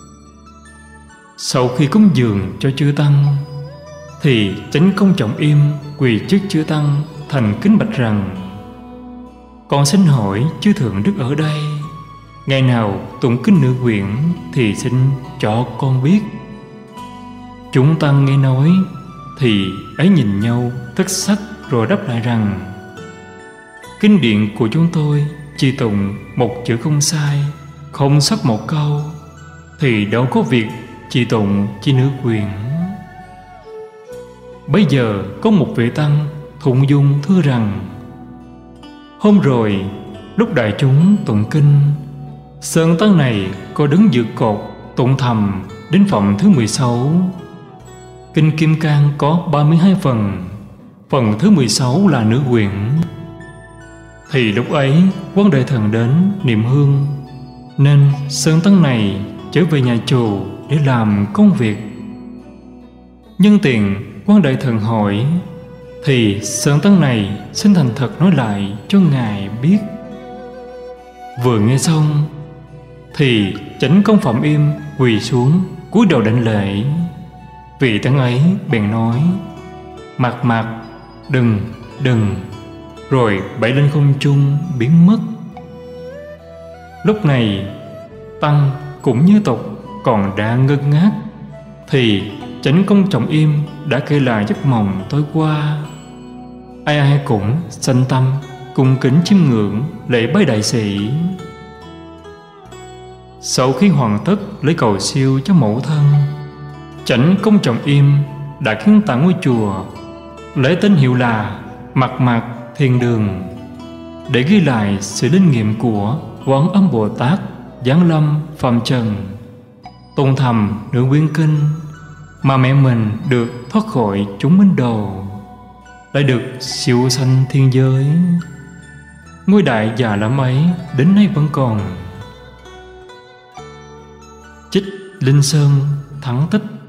Sau khi cúng dường cho chư tăng thì Chánh Công Trọng Im quỳ trước chư tăng thành kính bạch rằng: "Con xin hỏi chư thượng đức ở đây, ngày nào tụng kinh nữ quyển thì xin cho con biết." Chúng tăng nghe nói thì ấy nhìn nhau thất sắc, rồi đáp lại rằng: "Kinh điển của chúng tôi chỉ tụng một chữ không sai, không sót một câu, thì đâu có việc chỉ tụng chi nữ quyển." Bây giờ có một vị tăng thụng dung thưa rằng: "Hôm rồi lúc đại chúng tụng kinh, sơn tăng này có đứng dự cột tụng thầm đến phẩm thứ mười sáu. Kinh Kim Cang có ba mươi hai phần, phần thứ mười sáu là nữ quyển. Thì lúc ấy quan đại thần đến niệm hương, nên sơn tăng này trở về nhà chùa để làm công việc. Nhân tiền quan đại thần hỏi, thì Sơn Tăng này xin thành thật nói lại cho ngài biết. Vừa nghe xong thì Chánh Công Phạm Im quỳ xuống cúi đầu đảnh lễ. Vị Tăng ấy bèn nói, Mạc Mạc, đừng, đừng, rồi bay lên không trung biến mất. Lúc này Tăng cũng như tục còn đang ngơ ngác, thì Chánh Công Trọng Im đã kể lại giấc mộng tối qua. Ai ai cũng sanh tâm cung kính chiêm ngưỡng lễ bái đại sĩ. Sau khi hoàn tất lễ cầu siêu cho mẫu thân, Chánh Công Trọng Im đã kiến tạo ngôi chùa lấy tên hiệu là Mạc Mạc Thiền Đường, để ghi lại sự linh nghiệm của Quán Âm Bồ Tát giáng lâm phàm trần, tôn thầm nửa nguyên kinh mà mẹ mình được thoát khỏi chúng minh đồ, lại được siêu sanh thiên giới. Ngôi đại già lắm ấy đến nay vẫn còn. Trích Linh Sơn Thắng Tích.